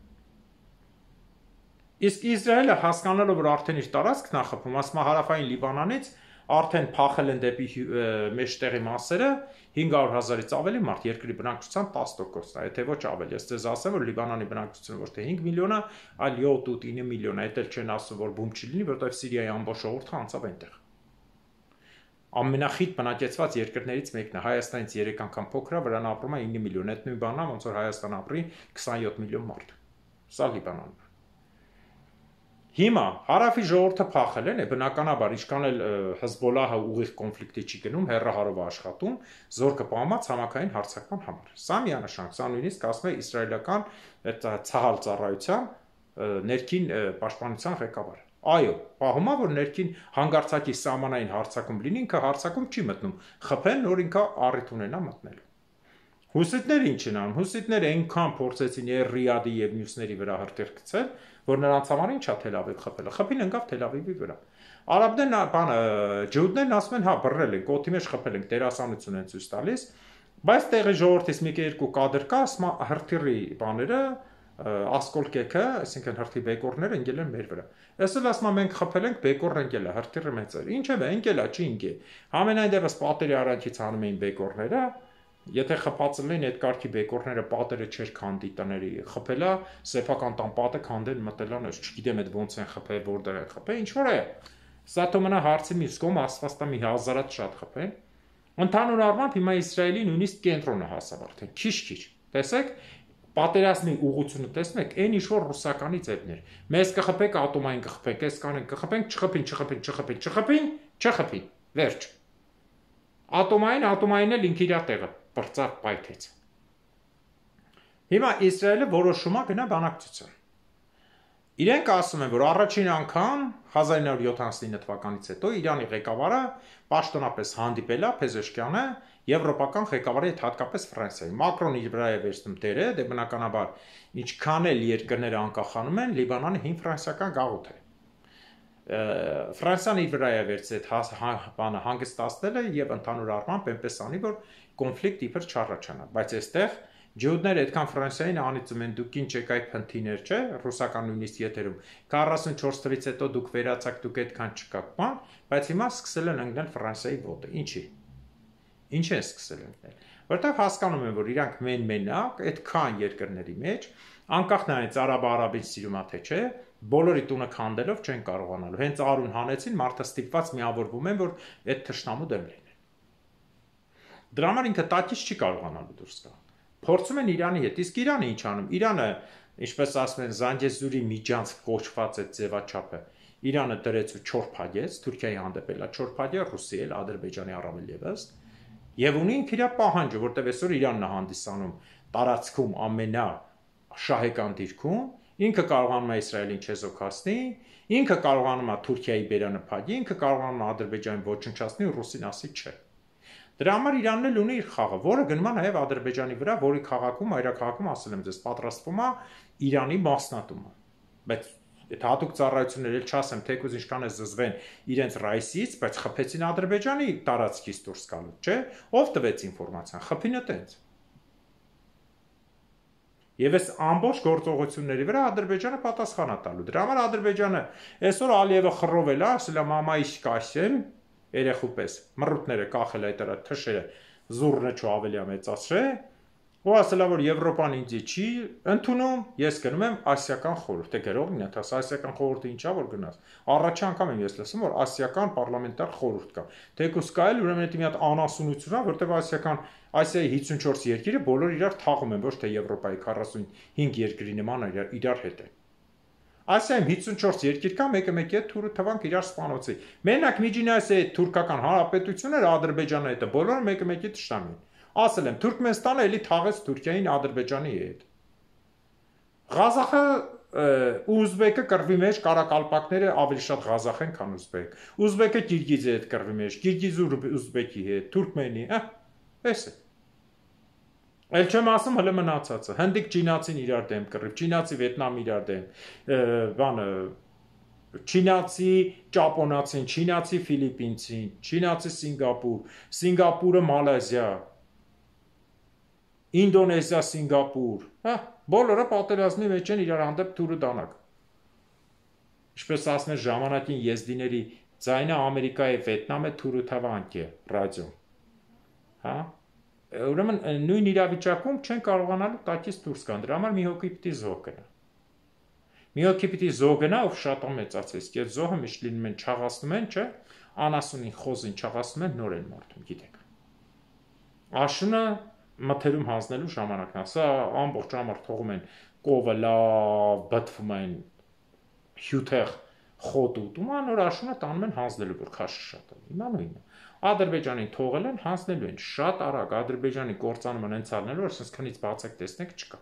Իսկ Իսրայելը հասկանալով, որ արդեն իր տարածքն է խփում, ասում է հարավային Լիբանանից արդեն փախել են դեպի մեջտեղի մասերը 500,000-ից ավելի մարդ, երկրի բնակչության 10%-ն է, եթե ոչ ավելի։ Ես ձեզ ասեմ, որ Լիբանանի բնակչությունը ոչ թե 5 միլիոն է, այլ 7-9 միլիոն է, դա չեն ասում, որ բում չի լինի, որովհետև Սիրիայի ամբողջ ժողովուրդը անցավ այնտեղ։ Ամենախիտ բնակեցված երկրներից մեկն է, Հայաստանից 3 անգամ փոքր է, վրան ապրում է 9 միլիոն, այդ նույն բանն է, ոնց որ Հայաստան ապրի 27 միլիոն մարդ։ Սա Լիբանանն է։ Հիմա հարավի ժողովուրդը փախել են, բնականաբար ինչքան էլ Հեզբոլահը ուղիղ կոնֆլիկտի չի գնում, հերրահարով աշխատում, զորքը պահված համակային հարձակման համար։ Սա միանշանակ, սա նույնիսկ ասում է իսրայելական այդ ցահալ ծառայության ներքին պաշտպանության ղեկավարը։ Այո, պահում է, որ ներքին հանգարցակի սահմանային հարձակում լինի, ինքը հարձակում չի մտնում, խփեն, որ ինքը առիթ ունենա մտնելու։ Հուսիտները ինչ են անում, հուսիտները այնքան փորձեցին Ռիադի եւ մյուսների վրա հրթիռ գցել, որ նրանց համար ինչ է Թել Ավիվ խփելը, խփին ընկավ Թել Ավիվի վրա։ Արաբներն բանը ջուդներն ասում են, հա, բռնել են, կոթի մեջ խփել են, դերասանություն են ցույց տալիս, բայց տեղի ժողովրդից մի երկու կադր կա, ասում է հրթիռի բաները ասկոլկեքը, այսինքն հրթի բեկորները ընկել են մեր վրա։ Այսօր ասում եմ մենք խփել ենք բեկորը ընկել է, հրթիռը մեծ էր։ Ինչևէ, ընկել է, չի ընկե։ Համենայն դեպս պատերի առաջից հանում էին բեկորները, եթե խփածել էին այդ կարգի բեկորները պատերը չէր քանդի տների, խփելա սեփական տան պատը քանդեն մտելան, չգիտեմ այդ ոնց են խփել, որտեղ են խփել, ինչ որ է։ Սա թո մնա հարցի մյուս կողմը ասվածտա մի 1000-ից շատ խփեն։ Ընդհանուր առմամբ հիմա Իսրայելի նույնիսկ կենտրոնը հասավ արդեն, քիչ-քիչ։ Տեսեք, պատերազմի ուղղությունը տեսնում եք, այն ինչ որ ռուսականի ձևներ։ Մեզ կխփեք, ատոմային կխփենք, այս կանեն կխփենք, չխփին։ Վերջ։ Ատոմային էլ ինքը իր տեղը բրծավ պայթեց։ Հիմա Իսրայելը որոշում է գնա բանակցության։ Իրենք ասում են, որ առաջին անգամ 1979 թվականից հետո Իրանի ղեկավարը պաշտոնապես հանդիպել է Փեզեշքյանը եվրոպական ղեկավարի հետ, հատկապես Ֆրանսիայի։ Մակրոնը իր վրա է վերցնում դերը, դե բնականաբար ինչքան էլ երկրները անկախանում են, Լիբանանը հին ֆրանսիական գաղութ է։ Ֆրանսիան իր վրա է վերցրել այդ բանը հանգստացնելը եւ ընդհանուր առմամբ այնպես անի, որ կոնֆլիկտ իբր չառաջանա, բայց այստեղ ջիուդները այդքան Ֆրանսիային անիծում են դուք ինչ եք այդ փնթիներ, չէ, ռուսական նույնիսկ եթերում 44 թվից հետո դուք վերացաք, դուք այդքան չկաք, բան, բայց հիմա սկսել են ընկնել Ֆրանսիայի ոտը։ Ինչի։ Ինչ են սկսել ընկնել։ Որտեղ հասկանում են, որ իրանք մենակ այդքան երկրների մեջ, անկախ նրանից արաբը-արաբին սիրում է թե չէ, բոլորի տունը քանդելով չեն կարողանալու։ Հենց արուն հանեցին, մարդը ստիպված միավորվում են, որ այդ թշնամու դեմ լինեն։ Դրա համար ինքը տակից չի կարողանալու դուրս գալ։ Փորձում են Իրանի հետ, իսկ Իրանը ինչ անում։ Իրանը, ինչպես ասում են, Զանգեզուրի միջանցք կոչված այդ ձևաչափը, Իրանը դրեց ու չորփագեց, Թուրքիայի հանդեպ էլա չորփագե, Ռուսի էլ, Ադրբեջանի առավել եւս, եւ ունի ինքը իր պահանջը, որտեղ այսօր Իրանն է հանդիսանում տարածքում ամենաշահեկան դիրքում, ինքը կարողանում է Իսրայելին չեզոքացնի, ինքը կարողանում է Թուրքիայի բերանը փակի, ինքը կարողանում է Ադրբեջանին ոչնչացնի ու Ռուսին ասի չէ։ Դրա համար Իրանն էլ ունի իր խաղը, որը գնում է նաև Ադրբեջանի վրա, որի քաղաքում, այրաքաղաքում, ասել եմ ձեզ, պատրաստվում է Իրանի մասնատումը։ Բայց այդ հատուկ ծառայությունները էլ չասեմ, թեկուզ ինչքան է զզվեն իրենց ռայսից, բայց խփեցին Ադրբեջանի տարածքից դուրս գալու, չէ՞։ Ով տվեց ինֆորմացիան, խփին տենց։ Եվ այս ամբողջ գործողությունների վրա Ադրբեջանը պատասխան է տալու։ Դրա համար Ադրբեջանը այսօր Ալիևը խռովել է, ասել է մամայի շկասեմ երեխու պես մռութները կախել այդ արա թշերը զուրնը չու ավելի մեծացրե ու ասել է որ Եվրոպան ինձ չի ընդունում ես գնում եմ ասիական խորհուրդ գրողն է ասա ասիական խորհուրդը ինչա որ գնաս առաջի անգամ եմ ես լսում որ ասիական պարլամենտար խորհուրդ կա թեկուզ կա էլ ուրեմն դա մի հատ անասունություն է որտեղ Ասիայի 54 երկիրը բոլոր իրար թաղում են ոչ թե Եվրոպայի 45 երկրի նման իրար հետ են Ասիայում 54 երկիր կա, մեկը հետ թուրը թվանք իրար սպանոցի։ Մենակ Միջինասիայի թուրքական հանրապետությունները Ադրբեջանը հետ, բոլորը մեկը թշնամի։ Ասել եմ, Թուրքմենստանը էլի թաղեց Թուրքիային Ադրբեջանի հետ։ Ղազախը ու ուզբեկը կռվի մեջ կարակալպակները ավելի շատ ղազախ են, քան ուզբեկ։ Ուզբեկը Կիրգիզի հետ կռվի մեջ, Կիրգիզը ուզբեկի հետ, թուրքմենի, էս է։ Էլ չեմ ասում հələ մնացածը։ Հնդիկ չինացին իրար դեմ կռիվ, չինացի Վիետնամ իրար դեմ, բանը չինացի ճապոնացին, չինացի ֆիլիպինցին, չինացի Սինգապուր, Սինգապուրը Մալազիա, Ինդոնեզիա, Սինգապուր, հա, բոլորը պատերազմի մեջ են իրար հանդեպ թուրը դանակ։ Ինչպես ասում են ժամանակին եզդիների ձայնը Ամերիկայի Վիետնամը թուրը թավանք է ռադիո։ Հա Ուրեմն նույն իրավիճակում չեն կարողանալու տակից դուրս գան։ Դրա համար մի հոգի պիտի զոհ գնա։ Մի հոգի պիտի զոհ գնա, ով շատ մեծացես։ Այդ զոհը միշտ լինում են չաղացնում են, չէ՞։ Անասունին խոզին չաղացնում են, նոր են մարդում, գիտեք։ Աշունը մթերում հանձնելու ժամանակն է։ Սա ամբողջ ամառ թողում են կովը լավ բթվում են հյութեղ խոտ ուտում, նոր աշունը տանում են հանձնելու, որ քաշը շատ է։ Հիմա նույնն է։ Ադրբեջանին թողել են, հանձնելու են շատ արագ Ադրբեջանի կործանում են ցալնելու, որ sense քնից բացեք տեսնեք չկա։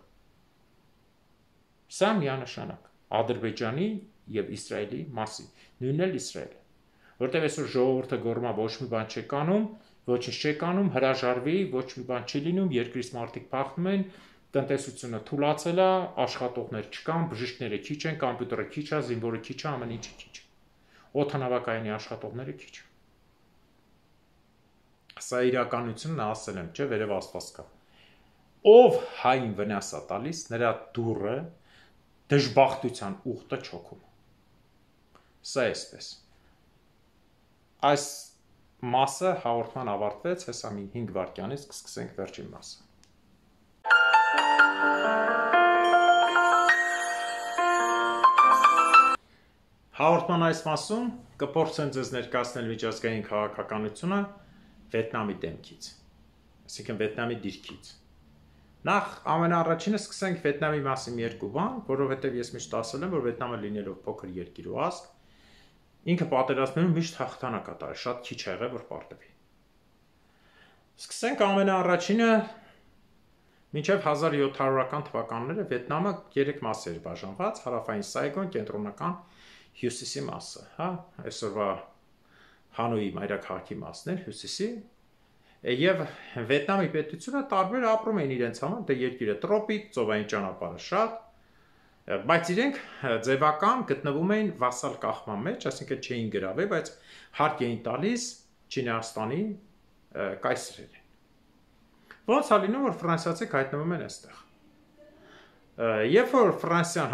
Սա միանշանակ Ադրբեջանի եւ Իսրայելի մասին, նույնն էլ Իսրայելը։ Որտեղ այսօր ժողովուրդը գոռում է ոչ մի բան չեք անում, ոչինչ չեք անում, հրաժարվի, ոչ մի բան չի լինում, երկրից մարդիկ փախնում են, տնտեսությունը թուլացել է, աշխատողներ չկան, բժիշկները քիչ են, կոմպյուտերը քիչ է, զինվորը քիչ է, ամեն ինչը քիչ է։ Օդանավակայանի աշխատողները քիչ է։ Սա իրականությունն ասել եմ, չէ, վերև Աստված կա։ Ով հային վնաս է տալիս, նրա դուռը դժբախտության ուխտը չոքում։ Սա էսպես։ Այս մասը հաղորդման ավարտվեց, հեսա մի 5 վայրկյանից կսկսենք վերջին մասը։ Հաղորդման այս մասում կփորձեմ ձեզ ներկայացնել միջազգային քաղաքականությունը Վիետնամի դեմքից, այսինքն Վիետնամի դիրքից։ Նախ ամենաառաջինը սկսենք Վիետնամի մասին երկու բան, որովհետև ես միշտ ասել եմ, որ Վիետնամը լինելով փոքր երկիր ու ազգ, ինքը պատերազմներում միշտ հաղթանակ է տալիս, շատ քիչ եղել որ պարտվի։ Սկսենք ամենաառաջինը մինչև 1700-ական թվականները Վիետնամը 3 մասի էր բաժանված՝ հարավային Սայգոն, կենտրոնական հյուսիսի մասը, հա, այսօրվա Հանոյի մայրաքաղաքի մասն էր հյուսիսի, եւ Վիետնամի պետությունը տարբեր ապրում էին իրենց համար, դե երկիրը տրոպիկ, ծովային ճանապարհը շատ, բայց իրենք ձևական գտնվում էին վասալ կախման մեջ, այսինքն չէին գրավել, բայց հարկ էին տալիս Չինաստանի կայսրերին։ Ոնց է լինում, որ ֆրանսիացիք հայտնվում են այստեղ։ Երբ որ Ֆրանսիան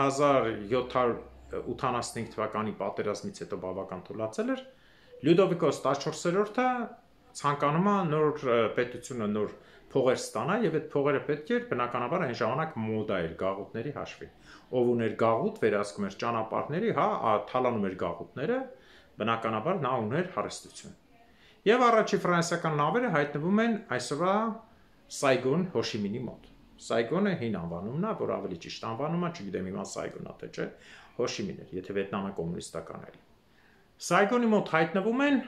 1785 թվականի պատերազմից հետո բավական թուլացել էր, Լյուդովիկոս 14-րդը ցանկանում է նոր պետությունը նոր փողեր ստանա եւ այդ փողերը պետք էր բնականաբար այն ժամանակ մոդա էր գաղութների հաշվին։ Ով ուներ գաղութ, վերահսկում էր ճանապարհների, թալանում էր գաղութները, բնականաբար նա ուներ հարստություն։ Եվ առաջի ֆրանսիական նավերը հայտնվում են այսօրվա Սայգոն Հոշիմինի մոտ։ Սայգոնը հին անվանումն է, որ ավելի ճիշտ անվանումը, չգիտեմ հիմա Սայգոնն է թե չէ, Հոշիմին էր, եթե Վիետնամը կոմունիստական էր։ Սայգոնի մոտ հայտնվում են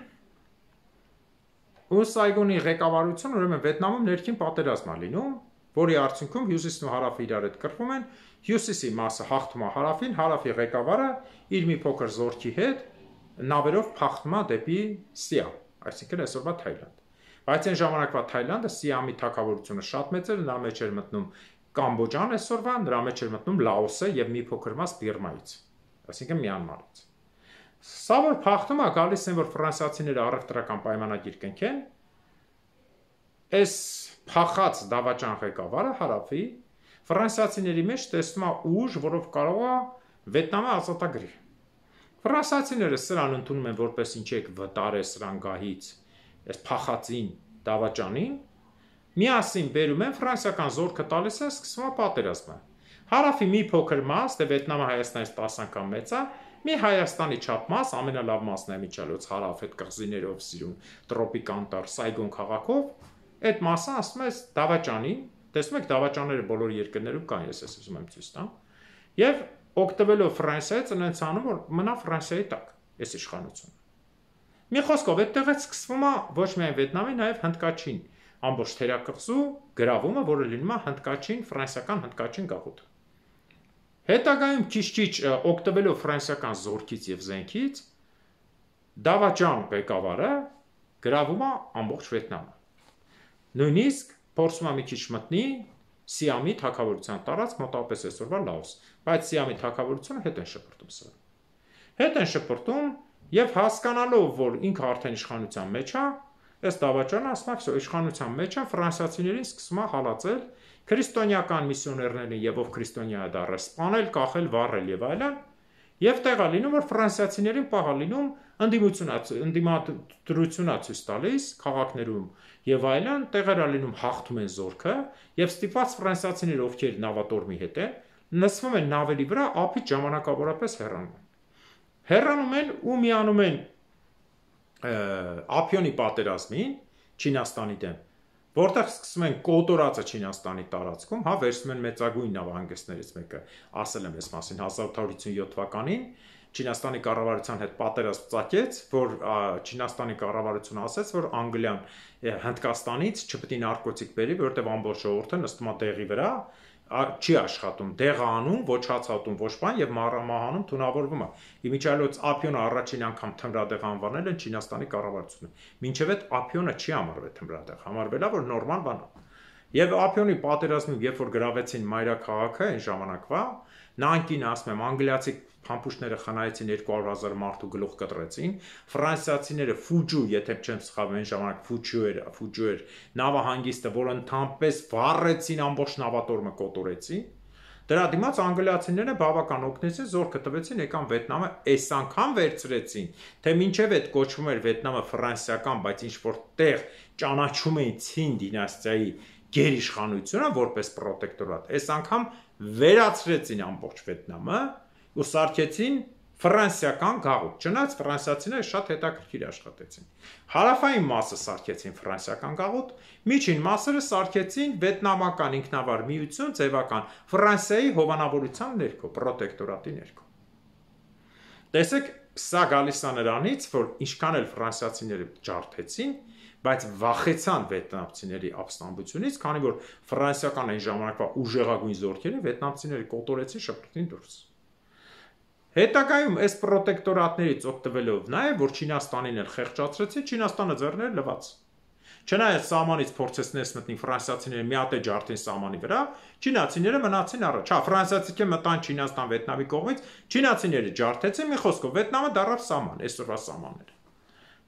ու Սայգոնի ղեկավարությունը ուրեմն Վիետնամում ներքին պատերազմ է լինում, որի արդյունքում հյուսիսն ու հարավը իրար հետ կռվում են, հյուսիսի մասը հաղթում է հարավին, հարավի ղեկավարը իր մի փոքր զորքի հետ նավերով փախնում է դեպի Սիամ, այսինքն այսօրվա Թայլանդ։ Բայց այն ժամանակվա Թայլանդը Սիամի թագավորությունը շատ մեծ էր, նրա մեջ էր մտնում Կամբոջան այսօրվա, նրա մեջ էր մտնում Լաոսը եւ մի փոքր մաս Բիրմայից, այսինքն Մյանմարից։ Սա որ փախնում է, գալիս են որ ֆրանսիացիները առևտրական պայմանագիր կնքեն, այս փախած դավաճան ղեկավարը հարավի ֆրանսիացիների մեջ տեսնում է ուժ, որով կարող է Վիետնամը ազատագրի։ Ֆրանսիացիները սրան ընդունում են որպես ինչ եք վտար է սրան գահից, այս փախածին դավաճանին, միասին բերում են ֆրանսիական զորքը տալիս է, սկսվում է պատերազմը։ Հարավի մի փոքր մաս, դե Վիետնամը Հայաստանից 10 անգամ մեծ է, մի Հայաստանի չափ մաս, ամենալավ մասն է միջալոց հարավ այդ կղզիներով սիրուն, տրոպիկան տար, Սայգոն քաղաքով, այդ մասը ասում է դավաճանին, տեսնում եք դավաճանները բոլոր երկրներում կան, ես ուզում եմ ցույց տամ, եւ օգտվելով Ֆրանսիայից այնց անում որ մնա Ֆրանսիայի տակ, այս իշխանությունը։ Մի խոսքով այդտեղից սկսվում է ոչ միայն Վիետնամի, նաեւ Հնդկաչին ամբողջ թերակղզու գրավումը, որը լինում է Հնդկաչին, ֆրանսիական Հնդկաչին գաղութը։ Հետագայում քիչ-քիչ օգտվելով ֆրանսիական զորքից եւ զենքից, դավաճան ղեկավարը գրավում է ամբողջ Վիետնամը։ Նույնիսկ փորձում է մի քիչ մտնի Սիամի թագավորության տարածք մոտավորապես այսօրվա Լաոս, բայց Սիամի թագավորությունը հետ են շփրտում սրա։ Հետ են շփրտում եւ հասկանալով, որ ինքը արդեն իշխանության մեջ է, այս դավաճանը ասում է, իշխանության մեջ է, ֆրանսիացիներին սկսում է հալածել քրիստոնեական միսիոներներին եւ ով քրիստոնյա է դառը, սպանել, կախել, վառել եւ այլն, եւ տեղա լինում որ ֆրանսիացիներին պահա լինում ընդդիմադրությունա ցույց տալիս քաղաքներում եւ այլն, տեղերա լինում հաղթում են զորքը եւ ստիպված ֆրանսիացիները ովքեր նավատորմի հետ են, նստվում են նավերի վրա, ափից ժամանակավորապես հեռանում են ու միանում են Ափիոնի պատերազմին Չինաստանի դեմ, որտեղ սկսում են կոտորածը Չինաստանի տարածքում, վերցնում են մեծագույն նավահանգիստներից մեկը, ասել եմ այս մասին 1857 թվականին Չինաստանի կառավարության հետ պատերազմ ծագեց, որ Չինաստանի կառավարությունը ասաց, որ Անգլիան Հնդկաստանից չպետք է նարկոտիկ բերի, որովհետև ամբողջ ժողովուրդը նստում է տեղի վրա, չի աշխատում, դեղը անում, ոչ հացատում, ոչ բան եւ մահանում թունավորվում է։ Իմիջիալոց Ափիոնը առաջին անգամ թմրադեղ անվանել են Չինաստանի կառավարությունը։ Մինչև այդ Ափիոնը չի համարվել թմրադեղ, համարվել է որ նորմալ բան է։ Եվ Ափիոնի պատերազմում, երբ որ գրավեցին մայրաքաղաքը այն ժամանակվա, Նանկին ասում եմ, անգլիացի փամփուշտները խնայեցին 200,000 մարդու գլուխ կտրեցին, ֆրանսիացիները Ֆուջու, եթե չեմ սխալվում, այն ժամանակ Ֆուջու էր նավահանգիստը, որ ընդհանրապես վառեցին ամբողջ նավատորմը կոտորեցին։ Դրա դիմաց անգլիացիները բավական օգնեցին, զորքը տվեցին, եկան Վիետնամը, այս անգամ վերցրեցին, թե մինչև այդ կոչվում էր Վիետնամը ֆրանսիական, բայց ինչ որ տեղ ճանաչում էին Ցին դինաստիայի գերիշխանությունը որպես պրոտեկտորատ, այս անգամ վերացրեցին ամբողջ Վիետնամը ու սարքեցին ֆրանսիական գաղութ, չնայած ֆրանսիացիները շատ հետաքրքիր աշխատեցին։ Հարավային մասը սարքեցին ֆրանսիական գաղութ, միջին մասերը սարքեցին վիետնամական ինքնավար միություն, ձևական Ֆրանսիայի հովանավորության ներքո, պրոտեկտորատի ներքո։ Տեսեք, սա գալիս է նրանից, որ ինչքան էլ ֆրանսիացիները ջարդեցին, բայց վախեցան վիետնամցիների ապստամբությունից, քանի որ ֆրանսիական այն ժամանակվա ուժեղագույն զորքերը վիետնամցիները կոտորեցին, շփրտին դուրս։ Հետագայում այս պրոտեկտորատներից օգտվելով նաև, որ Չինաստանին էլ խեղճացրեցին, Չինաստանը ձեռներ լվաց։ Չնայած սահմանից փորձեց ներս մտնի ֆրանսիացիները մի հատ է ջարդին սահմանի վրա, չինացիները մնացին առաջ։ Ֆրանսիացիները մտան Չինաստան Վիետնամի կողմից, չինացիները ջարդեցին, մի խոսքով Վիետնամը դառավ սահման, այսօրվա սահմանները։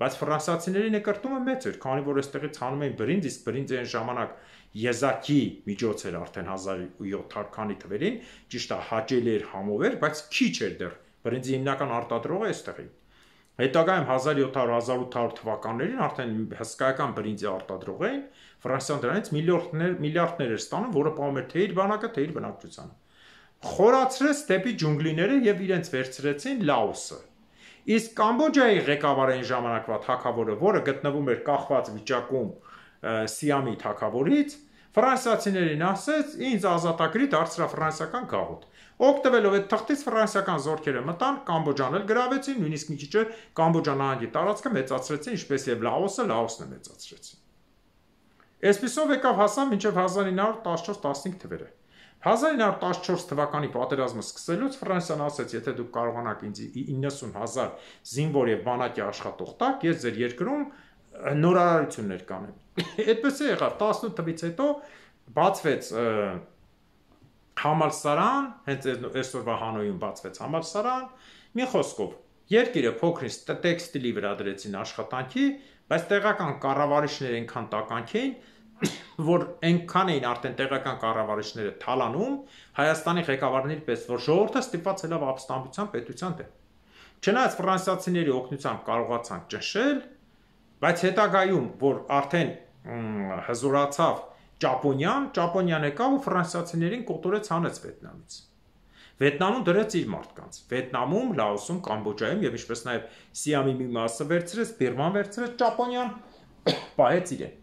բայց ֆրանսիացիների նկարտումը մեծ էր, քանի որ այստեղից հանում էին բրինձ, իսկ բրինձը այն ժամանակ եզակի միջոց էր արդեն 1700 քանի թվերին, ճիշտ է, հաճելի էր, համով էր, բայց քիչ էր դեռ։ Բրինձի հիմնական արտադրողը այստեղ էին։ Հետագայում 1700-1800 թվականներին արդեն հսկայական բրինձի արտադրող էին, Ֆրանսիան դրանից միլիարդներ էր ստանում, որը պահում էր թե իր բանակը, թե իր բնակչությանը։ Խորացրեց դեպի ջունգլիները եւ իրենց վերցրեցին Լաոսը։ Իսկ Կամբոջայի ղեկավարային ժամանակվա թագավորը, որը գտնվում էր կախված վիճակում Սիամի թագավորից, ֆրանսիացիներին ասեց, ինձ ազատագրի դարձրա ֆրանսիական գաղութ։ Օգտվելով այդ թղթից ֆրանսիական զորքերը մտան, Կամբոջան էլ գրավեցին, նույնիսկ մի քիչ Կամբոջան նահանգի տարածքը մեծացրեցին, ինչպես եւ Լաոսը մեծացրեցին։ Այսպիսով եկավ հասան մինչև 1914-15 թվերը։ 1914 թվականի պատերազմը սկսելուց Ֆրանսիան ասեց, եթե դուք կարողանաք ինձ 90,000 զինվոր եւ բանակի աշխատող տակ, ես ձեր երկրում նորարարություններ կանեմ։ Այդպես է եղավ, 18 թվից հետո բացվեց համալսարան, հենց այսօրվա Հանոյում բացվեց համալսարան, մի խոսքով, երկիրը փոքրինչ տեքստիլի վրա դրեցին աշխատանքի, բայց տեղական կառավարիչները այնքան տականք էին, որ այնքան էին արդեն տեղական կառավարիչները թալանում Հայաստանի ղեկավարների պես, որ ժողովուրդը ստիպված ելավ ապստամբության պետության դեմ։ Չնայած ֆրանսիացիների օգնությամբ կարողացան ճնշել, բայց հետագայում, որ արդեն հզորացավ Ճապոնիան եկավ ու ֆրանսիացիներին կոտորեց հանեց Վիետնամից։ Վիետնամում դրեց իր մարդկանց։ Վիետնամում, Լաոսում, Կամբոջայում եւ ինչպես նաեւ Սիամի մի մասը վերցրեց, Բիրման վերցրեց, Ճապոնիան պահեց իրեն։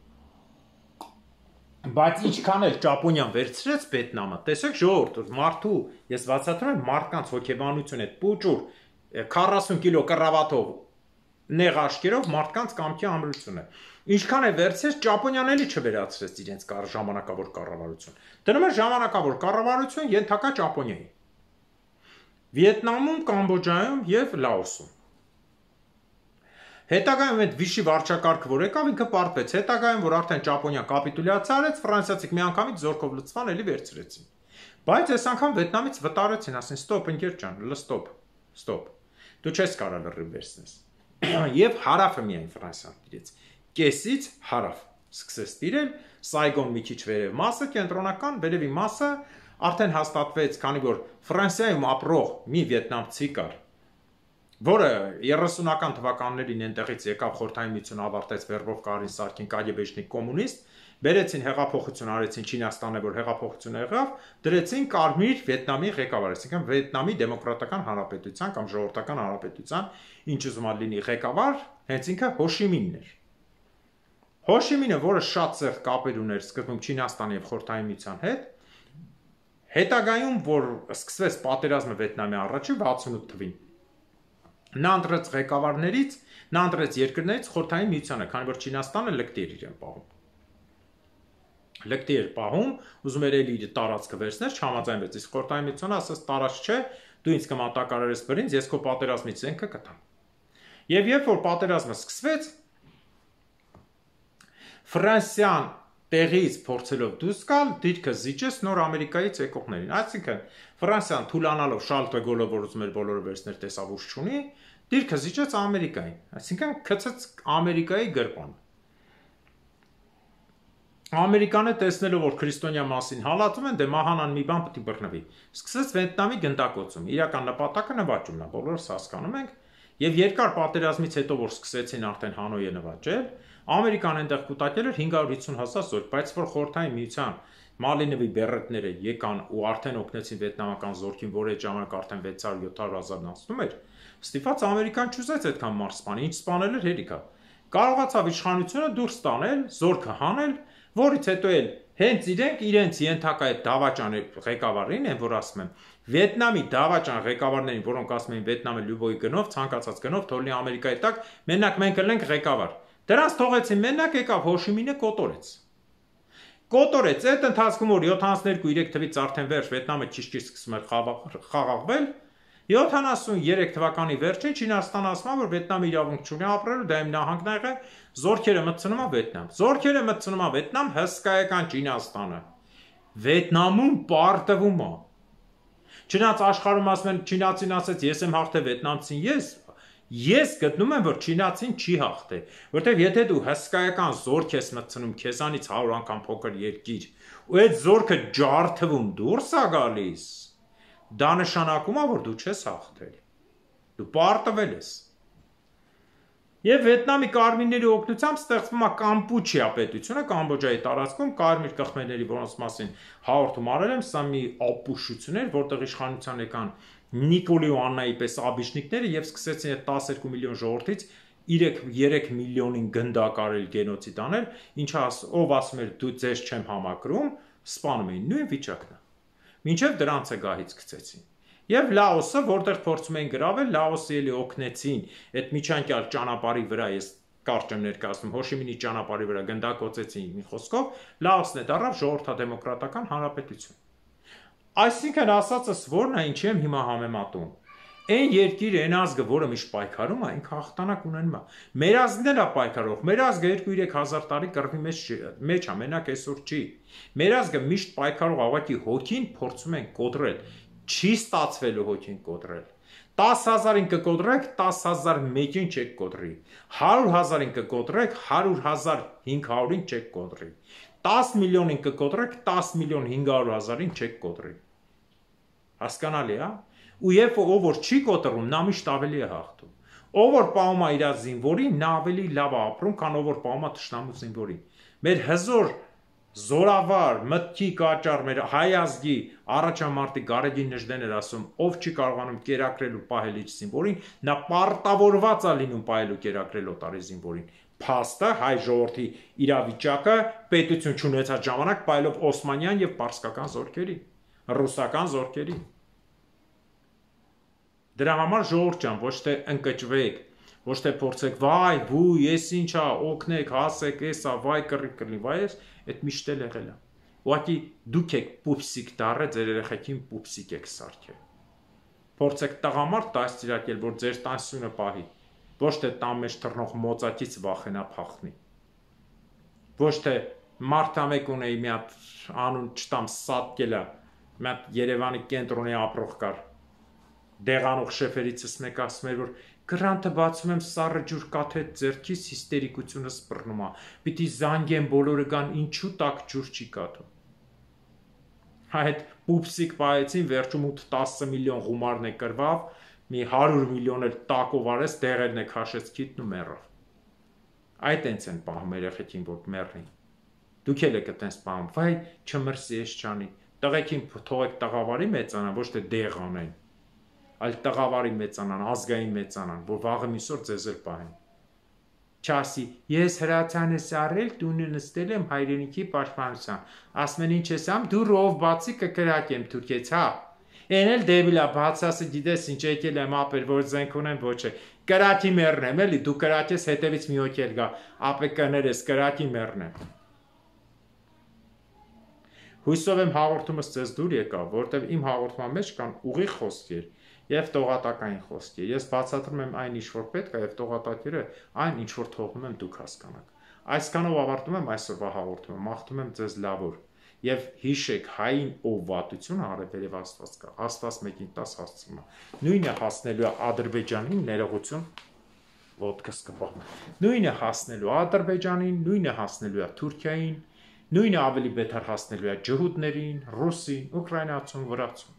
Բայց ինչքան էլ Ճապոնիան վերցրեց Վիետնամը, տեսեք ժողովուրդ, մարդու, ես բացատրում եմ մարդկանց հոգեբանություն այդ պուճուր 40 կիլո կռավատով նեղ աշկերով մարդկանց կամքի ամրությունը։ Ինչքան է վերցրեց, Ճապոնիան էլի չվերացրեց իրենց ժամանակավոր կառավարություն։ Դնում է ժամանակավոր կառավարություն ենթակա Ճապոնիայի։ Վիետնամում, Կամբոջայում եւ Լաոսում։ Հետագայում այդ Վիշի վարչակարգը, որ եկավ, ինքը պարտվեց։ Հետագայում, որ արդեն Ճապոնիան կապիտուլյացիա արեց, ֆրանսիացիք միանգամից զորքով լցվան էլի վերցրեցին։ Բայց այս անգամ Վիետնամից վտարեցին, ասին՝ «Ստոպ, ընկեր ջան, ստոպ։ Դու չես կարող լրիվ վերցնես»։ Եվ հարավը միայն Ֆրանսիան տիրեց։ Կեսից հարավ սկսեց տիրել, Սայգոն մի քիչ վերև մասը, կենտրոնական վերևի մասը արդեն հաստատվեց, քանի որ Ֆրանսիայում ապրող մի վիետնամցի կար, որը 30-ական թվականներին այնտեղից եկավ Խորհրդային Միությունը ավարտեց Վերբով Կարին Սարգին կագեբեշնիկ կոմունիստ, բերեցին հեղափոխություն արեցին Չինաստանը, որ հեղափոխությունը եղավ, դրեցին Կարմիր Վիետնամի ղեկավար, այսինքն Վիետնամի դեմոկրատական հանրապետության կամ ժողովրդական հանրապետության, ինչ ուզում լինի ղեկավար, հենց ինքը Հոշիմինն էր։ Հոշիմինը, որը շատ ծեր կապեր ուներ սկզբում Չինաստանի եւ Խորհրդային Միության հետ, հետագայում, որ սկսվեց պատերազմը Վիետնամի առաջին 68 թվին, նա ընտրեց ղեկավարներից, նա ընտրեց երկրներից Խորհրդային Միությանը, քանի որ Չինաստանը լկտի էր իրեն պահում։ Լկտի էր պահում, ուզում էր էլի իր տարածքը վերցնել, չհամաձայնվեց, իսկ Խորհրդային Միությունը ասաց՝ տարած չէ, դու ինձ կմատակարարես բրինձ, ես քո պատերազմի ցենքը կտամ։ Եվ երբ որ պատերազմը սկսվեց, Ֆրանսիան տեղից փորձելով դուրս գալ, դիրքը զիջեց նոր Ամերիկայից եկողներին։ Այսինքն Ֆրանսիան թուլանալով Շարլ դե Գոլը, որ ուզում էր բոլորը վերցնել, տեսավ ուժ չունի, դիրքը զիջեց Ամերիկային։ Այսինքն գցեց Ամերիկայի գրպան։ Ամերիկանը տեսնելով, որ քրիստոնյա մասին հալածում են, դե մահանան մի բան պետք է բռնվի։ Սկսեց Վիետնամի գնդակոծում։ Իրական նպատակը նվաճումն է, բոլորս հասկանում ենք։ Եվ երկար պատերազմից հետո, որ սկսեցին արդեն Հանոյը նվաճել, Ամերիկան այնտեղ կուտակել էր 550,000 զորք, բայց որ Խորհրդային Միության Մալինովի բերետները եկան ու արդեն օգնեցին վիետնամական զորքին, որ այդ ժամանակ արդեն 600-700,000 անցնում էր, ստիպված Ամերիկան չուզեց այդքան մարդ սպանել, ինչ սպանել էր հերիքա։ Կարողացավ իշխանությունը դուրս տանել, զորքը հանել, որից հետո էլ հենց իրենց ենթակա այդ դավաճանի ղեկավարին են, որ ասում եմ, Վիետնամի դավաճան ղեկավարներին, որոնք ասում են Վիետնամը լյուբոյի գնով, ցանկացած գնով թողնի Ամերիկայի տակ, մենակ մենք ենք ղեկավար։ Դրանց թողեցին մենակ, եկավ Հոշիմինը կոտորեց այդ ընթացքում, որ 72-3 թվից արդեն վերջ Վիետնամը ճիշտ սկսում էր խաղաղվել, 73 թվականի վերջին Չինաստանը ասում է, որ Վիետնամը իրավունք չունի ապրելու, դա իմ նահանգն է եղել, զորքերը մտցնում են Վիետնամ։ Զորքերը մտցնում են Վիետնամ, հսկայական Չինաստանը։ Վիետնամում պարտվում է։ Չնայած աշխարհում ասում են, չինացին ասեց, ես եմ հաղթել վիետնամցին, Ես գտնում եմ, որ չինացին չի հաղթել, որտեղ եթե դու հսկայական զորք ես մտցնում քեզանից 100 անգամ փոքր երկիր, ու այդ զորքը ջարդվում դուրս է գալիս, դա նշանակում է, որ դու չես հաղթել, դու պարտվել ես։ Եվ Վիետնամի կարմիրների օգնությամբ ստեղծվում է Կամպուչիա պետությունը Կամբոջայի տարածքում կարմիր կղմեների, որոնց մասին հաղորդում արել եմ, սա մի ապուշություն էր, որտեղ իշխանության եկան Նիկոլի ու Աննայի պես աբիշնիկները եւ սկսեցին այդ 12 միլիոն ժողովրդից 3 միլիոնին գնդակարել գենոցիդ անել, ինչը ով ասում էր դու ձեզ չեմ համակրում, սպանում էին, նույն վիճակն է։ Մինչև դրանց է գահից գցեցին։ Եվ Լաոսը, որտեղ փորձում էին գրավել, Լաոսը ելի օգնեցին այդ միջանկյալ ճանապարհի վրա, ես կարճ եմ ներկայացնում, Հոշիմինի ճանապարհի վրա գնդակոծեցին մի խոսքով, Լաոսն է դառավ ժողովրդադեմոկրատական հանրապետություն։ Այսինքն ասածս որն է, ինչի եմ հիմա համեմատում։ Այն երկիրը, այն ազգը, որը միշտ պայքարում է, ինքը հաղթանակ ունենում է։ Մեր ազգն էլ է պայքարող։ Մեր ազգը 2-3 հազար տարի կռվի մեջ է, մենակ այսօր չի։ Մեր ազգը միշտ պայքարող, ուղղակի հոգին փորձում են կոտրել։ Չի ստացվելու հոգին կոտրել։ 10,000-ին կկոտրեք, 10,001-ին չեք կոտրի։ 100,000-ին կկոտրեք, 100,500-ին չեք կոտրի։ 10 միլիոնին կկոտրեք, 10,500,000-ին չեք կոտրի։ Հասկանալի է։ Ու երբ ով որ չի կոտրում, նա միշտ ավելի է հաղթում։ Ով որ պահում է իր զինվորին, նա ավելի լավ է ապրում, քան ով որ պահում է թշնամու զինվորին։ Մեր հզոր զորավար, մտքի կաճառ, մեր հայ ազգի առաջամարտի Գարեգին Նժդեն էր ասում, ով չի կարողանում կերակրել ու պահել իր զինվորին, նա պարտավորված է լինում պահել ու կերակրել օտարի զինվորին։ Փաստը հայ ժողովրդի իրավիճակը պետություն չունեցած ժամանակ պահելով օսմանյան եւ պարսկական զորքերի, ռուսական զորքերի։ Դրա համար ժողովուրդ ջան, ոչ թե ընկճվեք, ոչ թե փորձեք, վայ, վու, ես ինչա, օգնեք, հասեք, էսա, վայ, կռի, վայ, այդ միշտ էլ եղել է։ Ուղղակի դուք եք պուպսիկ դառը, ձեր երեխեքին պուպսիկ եք սարքել։ Փորձեք տղամարդ դաստիարակել, որ ձեր տանսյունը պահի, ոչ թե տան մեջ թռնող մոծակից վախենա փախնի։ Ոչ թե մարդամեկ ունեի մի հատ անուն չտամ Սատկելա, մի հատ Երևանի կենտրոնի ապրող կար։ Դեղանող շեֆերիցս մեկ ասում էր, որ գրանտը բացում եմ սառը ջուր կաթետ ձեռքից հիստերիկությունը սպռնում է։ Պիտի զանգեն բոլորը գան, ինչու տակ ջուր չի կաթում։ Այդ պուպսիկ պահեցին, վերջում 8-10 միլիոն գումարն է կրվավ, մի 100 միլիոն էլ տակով արեց, դեղերն է քաշեց քիթն ու մեռավ։ Այդ տենց են պահում երեխեքին, որ մեռնին։ Դուք էլ եք այդպես պահում, վայ, չմրսի ես չանի։ Տղեկին թողեք տղավարի մեծանան, ոչ թե դեղ անեն, այլ տղավարի մեծանան, ազգային մեծանան, որ վաղը միսօր ձեզ էլ պահեն։ Չասի, ես հրացան ես առել, տունը նստել եմ հայրենիքի պաշտպանության, ասում են ինչ ես ամ, դու ռով բացի կկրակեմ թուրքեց, հա։ Են էլ դեբիլա, բացասը գիտես ինչ եկել եմ ապեր, որ զենք ունեմ, ոչ է, կրակի մեռնեմ, էլի, դու կրակես, հետևից մի հոգ էլ գա, ապեկներ ես, կրակի մեռնեմ։ Հույսով եմ հաղորդումս ձեզ դուր եկավ, որտեղ իմ հաղորդման մեջ կան ուղիղ խոսքեր և տողատակային խոսքեր։ Ես բացատրում եմ այն ինչ որ պետք է և տողատակերը այն ինչ որ թողնում եմ դուք հասկանաք։ Այսքանով ավարտում եմ այսօրվա հաղորդումը, մաղթում եմ ձեզ լավ օր և հիշեք հային ով վատությունը արևելև Աստված կա, Աստված 1-10 հասցնում է։ Նույնը հասնելու է Ադրբեջանին, ներողություն, ոտքս կպա։ Նույնը հասնելու Ադրբեջանին, նույնը հասնելու է Թուրքիային, նույնը ավելի բետար հասնելու է ջհուդներին, ռուսին, ուկրաինացուն, վրացուն։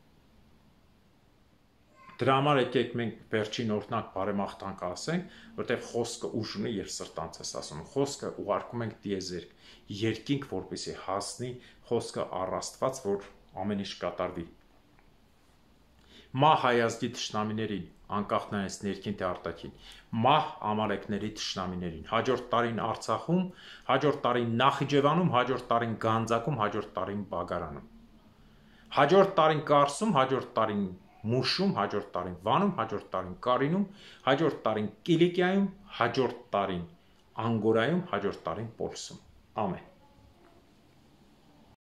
Դրա համար եկեք մենք վերջին օրհնակ բարեմաղթանք ասենք, որտեղ խոսքը ուժ ունի եւ սրտանց է ասում։ Խոսքը ուղարկում ենք տիեզերք, երկինք, որպեսզի հասնի խոսքը առ Աստված, որ ամեն ինչ կատարվի։ Մահ հայազգի թշնամիներին, անկախ նրանց ներքին թե արտաքին, մահ ամալեկների թշնամիներին, հաջորդ տարին Արցախում, հաջորդ տարին Նախիջևանում, հաջորդ տարին Գանձակում, հաջորդ տարին Բագարանում, հաջորդ տարին Կարսում, հաջորդ տարին Մուշում, հաջորդ տարին Վանում, հաջորդ տարին Կարինում, հաջորդ տարին Կիլիկիայում, հաջորդ տարին Անգորայում, հաջորդ տարին Պոլսում։ Ամեն։